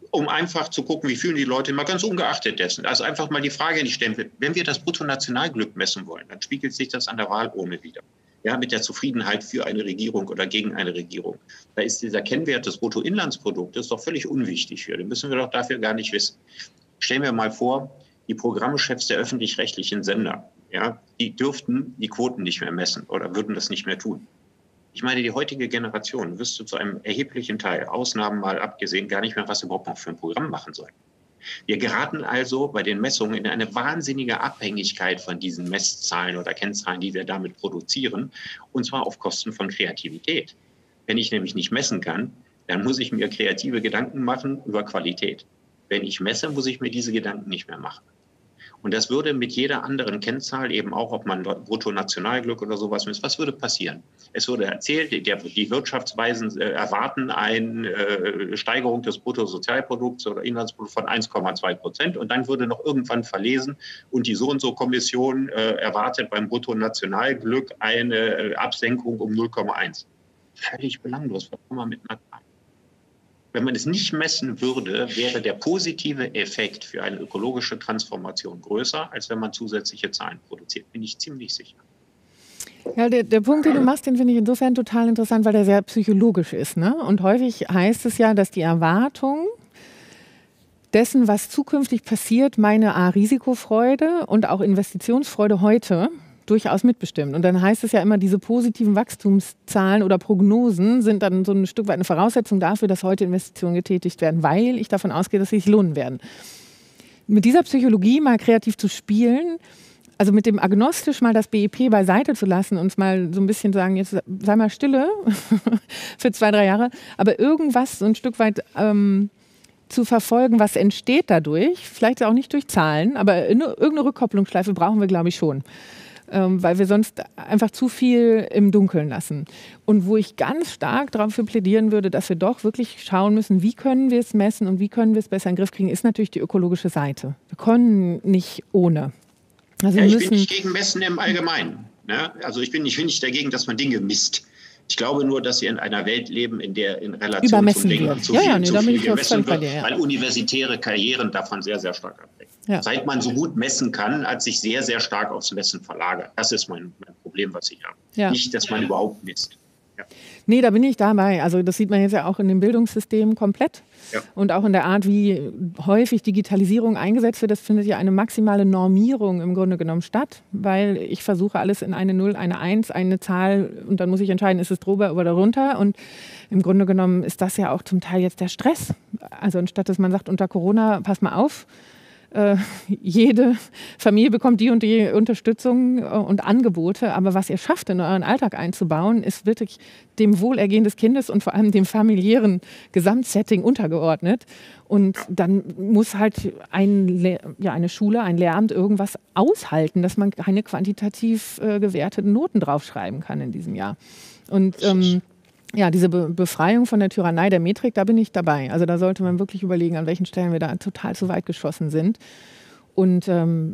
um einfach zu gucken, wie fühlen die Leute, mal ganz ungeachtet dessen. Also einfach mal die Frage nicht stellen, wenn wir das Bruttonationalglück messen wollen, dann spiegelt sich das an der Wahlurne wieder. Ja, mit der Zufriedenheit für eine Regierung oder gegen eine Regierung. Da ist dieser Kennwert des Bruttoinlandsproduktes doch völlig unwichtig für. Den müssen wir doch dafür gar nicht wissen. Stellen wir mal vor, die Programmchefs der öffentlich-rechtlichen Sender, ja, die dürften die Quoten nicht mehr messen oder würden das nicht mehr tun. Ich meine, die heutige Generation wüsste zu einem erheblichen Teil, Ausnahmen mal abgesehen, gar nicht mehr, was sie überhaupt noch für ein Programm machen sollen. Wir geraten also bei den Messungen in eine wahnsinnige Abhängigkeit von diesen Messzahlen oder Kennzahlen, die wir damit produzieren, und zwar auf Kosten von Kreativität. Wenn ich nämlich nicht messen kann, dann muss ich mir kreative Gedanken machen über Qualität. Wenn ich messe, muss ich mir diese Gedanken nicht mehr machen. Und das würde mit jeder anderen Kennzahl eben auch, ob man Bruttonationalglück oder sowas misst, was würde passieren? Es würde erzählt, die, die Wirtschaftsweisen äh, erwarten eine äh, Steigerung des Bruttosozialprodukts oder Inlandsprodukts von eins Komma zwei Prozent und dann würde noch irgendwann verlesen und die so und so Kommission äh, erwartet beim Bruttonationalglück eine äh, Absenkung um null Komma eins. Völlig belanglos, was kann man mit einer Zahl? Wenn man es nicht messen würde, wäre der positive Effekt für eine ökologische Transformation größer, als wenn man zusätzliche Zahlen produziert, bin ich ziemlich sicher. Ja, der, der Punkt, den du machst, den finde ich insofern total interessant, weil der sehr psychologisch ist. Ne? Und häufig heißt es ja, dass die Erwartung dessen, was zukünftig passiert, meine A, Risikofreude und auch Investitionsfreude heute durchaus mitbestimmt. Und dann heißt es ja immer, diese positiven Wachstumszahlen oder Prognosen sind dann so ein Stück weit eine Voraussetzung dafür, dass heute Investitionen getätigt werden, weil ich davon ausgehe, dass sie sich lohnen werden. Mit dieser Psychologie mal kreativ zu spielen, also mit dem agnostisch mal das B I P beiseite zu lassen und mal so ein bisschen sagen, jetzt sei mal stille für zwei, drei Jahre, aber irgendwas so ein Stück weit ähm, zu verfolgen, was entsteht dadurch, vielleicht auch nicht durch Zahlen, aber irgendeine Rückkopplungsschleife brauchen wir, glaube ich, schon. Ähm, weil wir sonst einfach zu viel im Dunkeln lassen. Und wo ich ganz stark dafür plädieren würde, dass wir doch wirklich schauen müssen, wie können wir es messen und wie können wir es besser in den Griff kriegen, ist natürlich die ökologische Seite. Wir können nicht ohne. Also ja, wir ich müssen bin nicht gegen Messen im Allgemeinen. Ne? Also ich bin, ich bin nicht dagegen, dass man Dinge misst. Ich glaube nur, dass wir in einer Welt leben, in der in Relation Übermessen zum Denken wird. zu Ja, viel, ja, nee, zu da bin viel ich auch gemessen völlig bei wird, dir, ja. weil universitäre Karrieren davon sehr, sehr stark abhängen. Ja. Seit man so gut messen kann, hat sich sehr, sehr stark aufs Messen verlagert. Das ist mein, mein Problem, was ich habe. Ja. Nicht, dass man überhaupt misst. Ja. Nee, da bin ich dabei. Also das sieht man jetzt ja auch in dem Bildungssystem komplett. Ja. Und auch in der Art, wie häufig Digitalisierung eingesetzt wird. Das findet ja eine maximale Normierung im Grunde genommen statt, weil ich versuche alles in eine Null, eine Eins, eine Zahl und dann muss ich entscheiden, ist es drüber oder drunter. Und im Grunde genommen ist das ja auch zum Teil jetzt der Stress. Also anstatt dass man sagt, unter Corona, pass mal auf, Äh, jede Familie bekommt die und die Unterstützung äh, und Angebote, aber was ihr schafft, in euren Alltag einzubauen, ist wirklich dem Wohlergehen des Kindes und vor allem dem familiären Gesamtsetting untergeordnet. Und dann muss halt ein Le- ja, eine Schule, ein Lehramt irgendwas aushalten, dass man keine quantitativ äh, gewerteten Noten draufschreiben kann in diesem Jahr. Und ähm, ja, diese Be- Befreiung von der Tyrannei der Metrik, da bin ich dabei. Also da sollte man wirklich überlegen, an welchen Stellen wir da total zu weit geschossen sind. Und ähm,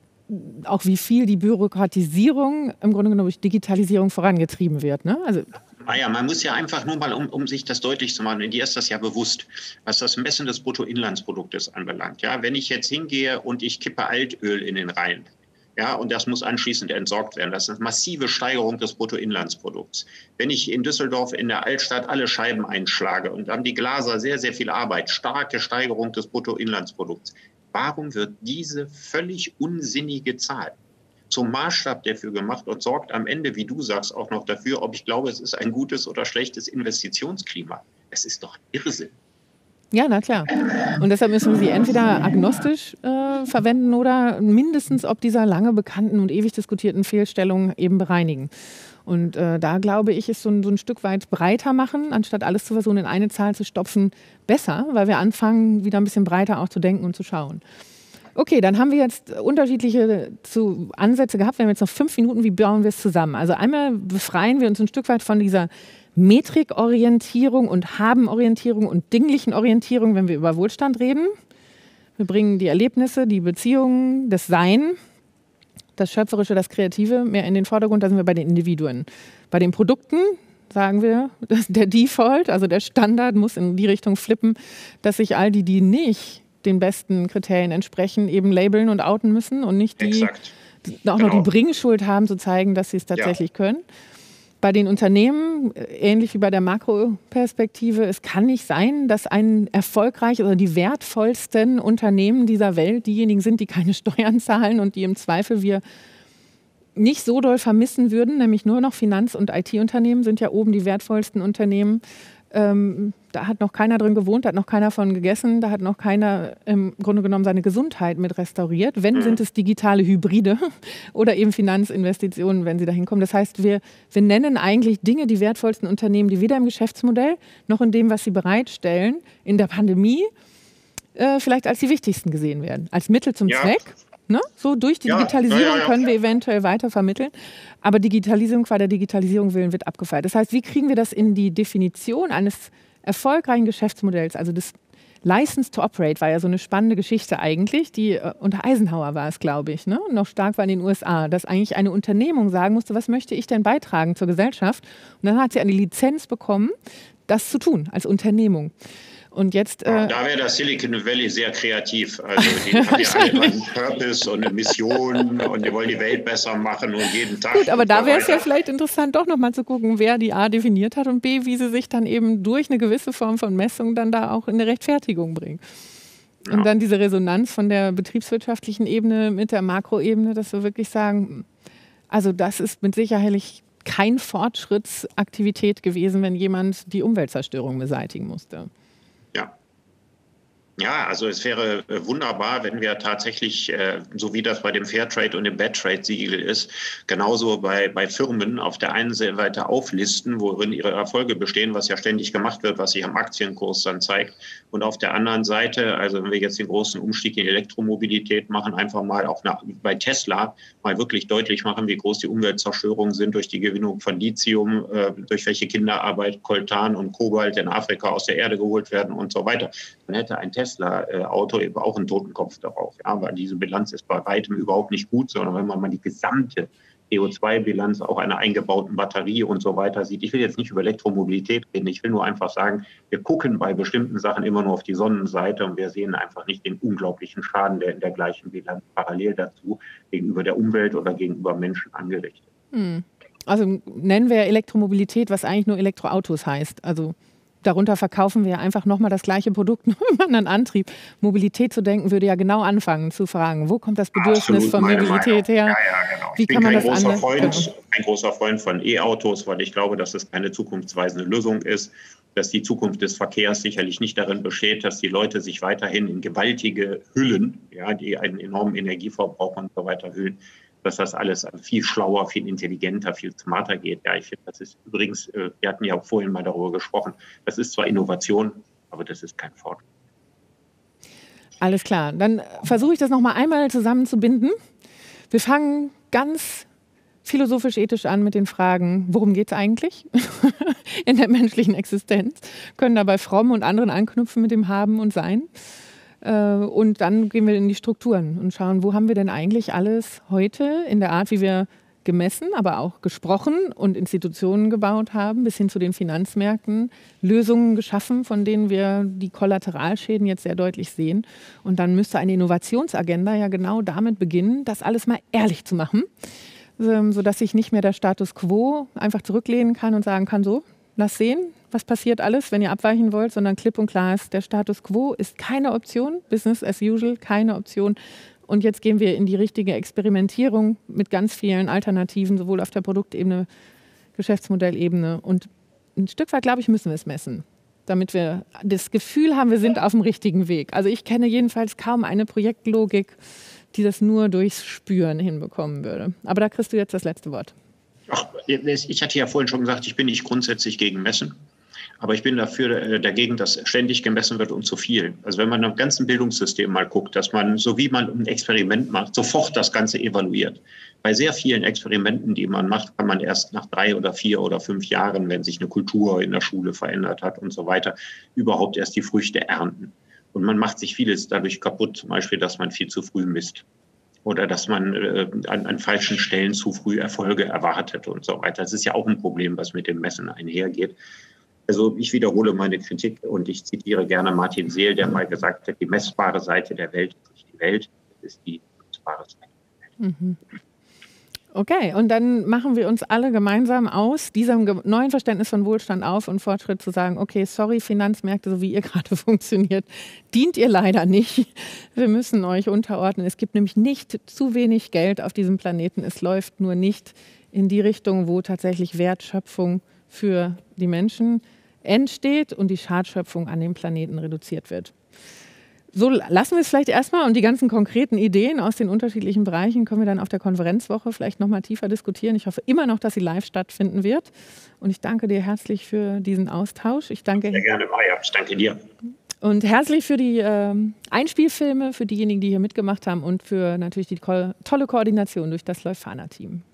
auch wie viel die Bürokratisierung im Grunde genommen durch Digitalisierung vorangetrieben wird. Ne? Also, Ah ja, man muss ja einfach nur mal, um, um sich das deutlich zu machen, und dir ist das ja bewusst, was das Messen des Bruttoinlandsproduktes anbelangt. Ja, wenn ich jetzt hingehe und ich kippe Altöl in den Rhein, ja, und das muss anschließend entsorgt werden. Das ist eine massive Steigerung des Bruttoinlandsprodukts. Wenn ich in Düsseldorf in der Altstadt alle Scheiben einschlage und dann haben die Glaser sehr, sehr viel Arbeit, starke Steigerung des Bruttoinlandsprodukts. Warum wird diese völlig unsinnige Zahl zum Maßstab dafür gemacht und sorgt am Ende, wie du sagst, auch noch dafür, ob ich glaube, es ist ein gutes oder schlechtes Investitionsklima? Das ist doch Irrsinn. Ja, na klar. Und deshalb müssen wir sie entweder agnostisch äh, verwenden oder mindestens ob dieser lange bekannten und ewig diskutierten Fehlstellungen eben bereinigen. Und äh, da glaube ich, ist so ein, so ein Stück weit breiter machen, anstatt alles zu versuchen, in eine Zahl zu stopfen, besser, weil wir anfangen, wieder ein bisschen breiter auch zu denken und zu schauen. Okay, dann haben wir jetzt unterschiedliche zu Ansätze gehabt. Wir haben jetzt noch fünf Minuten, wie bauen wir es zusammen? Also einmal befreien wir uns ein Stück weit von dieser Metrikorientierung und Habenorientierung und dinglichen Orientierung, wenn wir über Wohlstand reden. Wir bringen die Erlebnisse, die Beziehungen, das Sein, das Schöpferische, das Kreative mehr in den Vordergrund. Da sind wir bei den Individuen. Bei den Produkten sagen wir, dass der Default, also der Standard muss in die Richtung flippen, dass sich all die, die nicht den besten Kriterien entsprechen, eben labeln und outen müssen und nicht die, Exakt. die auch Genau. noch die Bringschuld haben, zu zeigen, dass sie es tatsächlich ja. können. Bei den Unternehmen, ähnlich wie bei der Makroperspektive, es kann nicht sein, dass ein erfolgreiches oder die wertvollsten Unternehmen dieser Welt diejenigen sind, die keine Steuern zahlen und die im Zweifel wir nicht so doll vermissen würden, nämlich nur noch Finanz- und I T-Unternehmen sind ja oben die wertvollsten Unternehmen. Ähm, da hat noch keiner drin gewohnt, da hat noch keiner von gegessen, da hat noch keiner im Grunde genommen seine Gesundheit mit restauriert. Wenn, sind es digitale Hybride oder eben Finanzinvestitionen, wenn sie da hinkommen. Das heißt, wir, wir nennen eigentlich Dinge, die wertvollsten Unternehmen, die weder im Geschäftsmodell noch in dem, was sie bereitstellen, in der Pandemie äh, vielleicht als die wichtigsten gesehen werden. Als Mittel zum ja. Zweck. Ne? So durch die ja, Digitalisierung ja, ja, ja. können wir eventuell weiter vermitteln. Aber Digitalisierung qua der Digitalisierung willen wird abgefeiert. Das heißt, wie kriegen wir das in die Definition eines erfolgreichen Geschäftsmodells? Also das License to Operate war ja so eine spannende Geschichte eigentlich, die äh, unter Eisenhower war es, glaube ich, ne? Noch stark war in den U S A, dass eigentlich eine Unternehmung sagen musste, was möchte ich denn beitragen zur Gesellschaft? Und dann hat sie eine Lizenz bekommen, das zu tun als Unternehmung. Und jetzt, äh, da wäre das Silicon Valley sehr kreativ. Also die haben ja alle einen Purpose und eine Mission und die wollen die Welt besser machen und jeden Tag. Gut, aber da so wäre es ja weiter. vielleicht interessant, doch nochmal zu gucken, wer die A definiert hat und B, wie sie sich dann eben durch eine gewisse Form von Messung dann da auch in eine Rechtfertigung bringen. Ja. Und dann diese Resonanz von der betriebswirtschaftlichen Ebene mit der Makroebene, dass wir wirklich sagen, also das ist mit Sicherheit kein Fortschrittsaktivität gewesen, wenn jemand die Umweltzerstörung beseitigen musste. Ja. Ja, also es wäre äh, wunderbar, wenn wir tatsächlich, äh, so wie das bei dem Fairtrade und dem Badtrade-Siegel ist, genauso bei, bei Firmen auf der einen Seite auflisten, worin ihre Erfolge bestehen, was ja ständig gemacht wird, was sich am Aktienkurs dann zeigt. Und auf der anderen Seite, also wenn wir jetzt den großen Umstieg in Elektromobilität machen, einfach mal auch nach, bei Tesla mal wirklich deutlich machen, wie groß die Umweltzerstörungen sind durch die Gewinnung von Lithium, äh, durch welche Kinderarbeit Coltan und Kobalt in Afrika aus der Erde geholt werden und so weiter. Dann hätte ein Tesla-Auto eben auch einen Totenkopf darauf. Ja, weil diese Bilanz ist bei weitem überhaupt nicht gut, sondern wenn man mal die gesamte C O zwei Bilanz auch einer eingebauten Batterie und so weiter sieht. Ich will jetzt nicht über Elektromobilität reden, ich will nur einfach sagen, wir gucken bei bestimmten Sachen immer nur auf die Sonnenseite und wir sehen einfach nicht den unglaublichen Schaden, der in der gleichen Bilanz parallel dazu gegenüber der Umwelt oder gegenüber Menschen angerichtet. Hm. Also nennen wir Elektromobilität, was eigentlich nur Elektroautos heißt. Also darunter verkaufen wir einfach nochmal das gleiche Produkt, nur über einen Antrieb. Mobilität zu denken, würde ja genau anfangen zu fragen, wo kommt das Bedürfnis von Mobilität her? Ja, ja, genau. Wie ich bin kann man kein, das großer anders? Freund, Genau. ein großer Freund von E-Autos, weil ich glaube, dass es keine zukunftsweisende Lösung ist, dass die Zukunft des Verkehrs sicherlich nicht darin besteht, dass die Leute sich weiterhin in gewaltige Hüllen, ja, die einen enormen Energieverbrauch und so weiter hüllen, dass das alles viel schlauer, viel intelligenter, viel smarter geht. Ja, ich finde, das ist übrigens, wir hatten ja auch vorhin mal darüber gesprochen, das ist zwar Innovation, aber das ist kein Fortschritt. Alles klar, dann versuche ich das nochmal einmal zusammenzubinden. Wir fangen ganz philosophisch-ethisch an mit den Fragen, worum geht es eigentlich in der menschlichen Existenz? Können dabei Fromm und anderen anknüpfen mit dem Haben und Sein. Und dann gehen wir in die Strukturen und schauen, wo haben wir denn eigentlich alles heute in der Art, wie wir gemessen, aber auch gesprochen und Institutionen gebaut haben, bis hin zu den Finanzmärkten, Lösungen geschaffen, von denen wir die Kollateralschäden jetzt sehr deutlich sehen. Und dann müsste eine Innovationsagenda ja genau damit beginnen, das alles mal ehrlich zu machen, sodass sich nicht mehr der Status quo einfach zurücklehnen kann und sagen kann, so, lass sehen, was passiert alles, wenn ihr abweichen wollt, sondern klipp und klar ist, der Status quo ist keine Option, Business as usual, keine Option. Und jetzt gehen wir in die richtige Experimentierung mit ganz vielen Alternativen, sowohl auf der Produktebene, Geschäftsmodellebene. Und ein Stück weit, glaube ich, müssen wir es messen, damit wir das Gefühl haben, wir sind auf dem richtigen Weg. Also ich kenne jedenfalls kaum eine Projektlogik, die das nur durchs Spüren hinbekommen würde. Aber da kriegst du jetzt das letzte Wort. Ach, ich hatte ja vorhin schon gesagt, ich bin nicht grundsätzlich gegen Messen. Aber ich bin dafür äh, dagegen, dass ständig gemessen wird und zu viel. Also wenn man am ganzen Bildungssystem mal guckt, dass man, so wie man ein Experiment macht, sofort das Ganze evaluiert. Bei sehr vielen Experimenten, die man macht, kann man erst nach drei oder vier oder fünf Jahren, wenn sich eine Kultur in der Schule verändert hat und so weiter, überhaupt erst die Früchte ernten. Und man macht sich vieles dadurch kaputt, zum Beispiel, dass man viel zu früh misst. oder dass man äh, an, an falschen Stellen zu früh Erfolge erwartet und so weiter. Das ist ja auch ein Problem, was mit dem Messen einhergeht. Also ich wiederhole meine Kritik und ich zitiere gerne Martin Seel, der mal gesagt hat, die messbare Seite der Welt ist nicht die Welt, es ist die messbare Seite der Welt. Mhm. Okay, und dann machen wir uns alle gemeinsam aus diesem neuen Verständnis von Wohlstand auf und Fortschritt zu sagen, okay, sorry, Finanzmärkte, so wie ihr gerade funktioniert, dient ihr leider nicht. Wir müssen euch unterordnen. Es gibt nämlich nicht zu wenig Geld auf diesem Planeten. Es läuft nur nicht in die Richtung, wo tatsächlich Wertschöpfung für die Menschen entsteht und die Schadschöpfung an dem Planeten reduziert wird. So lassen wir es vielleicht erstmal und die ganzen konkreten Ideen aus den unterschiedlichen Bereichen können wir dann auf der Konferenzwoche vielleicht nochmal tiefer diskutieren. Ich hoffe immer noch, dass sie live stattfinden wird. Und ich danke dir herzlich für diesen Austausch. Ich danke Sehr gerne, Maja. Ich danke dir. Und herzlich für die äh, Einspielfilme, für diejenigen, die hier mitgemacht haben und für natürlich die tolle Koordination durch das Leuphana-Team.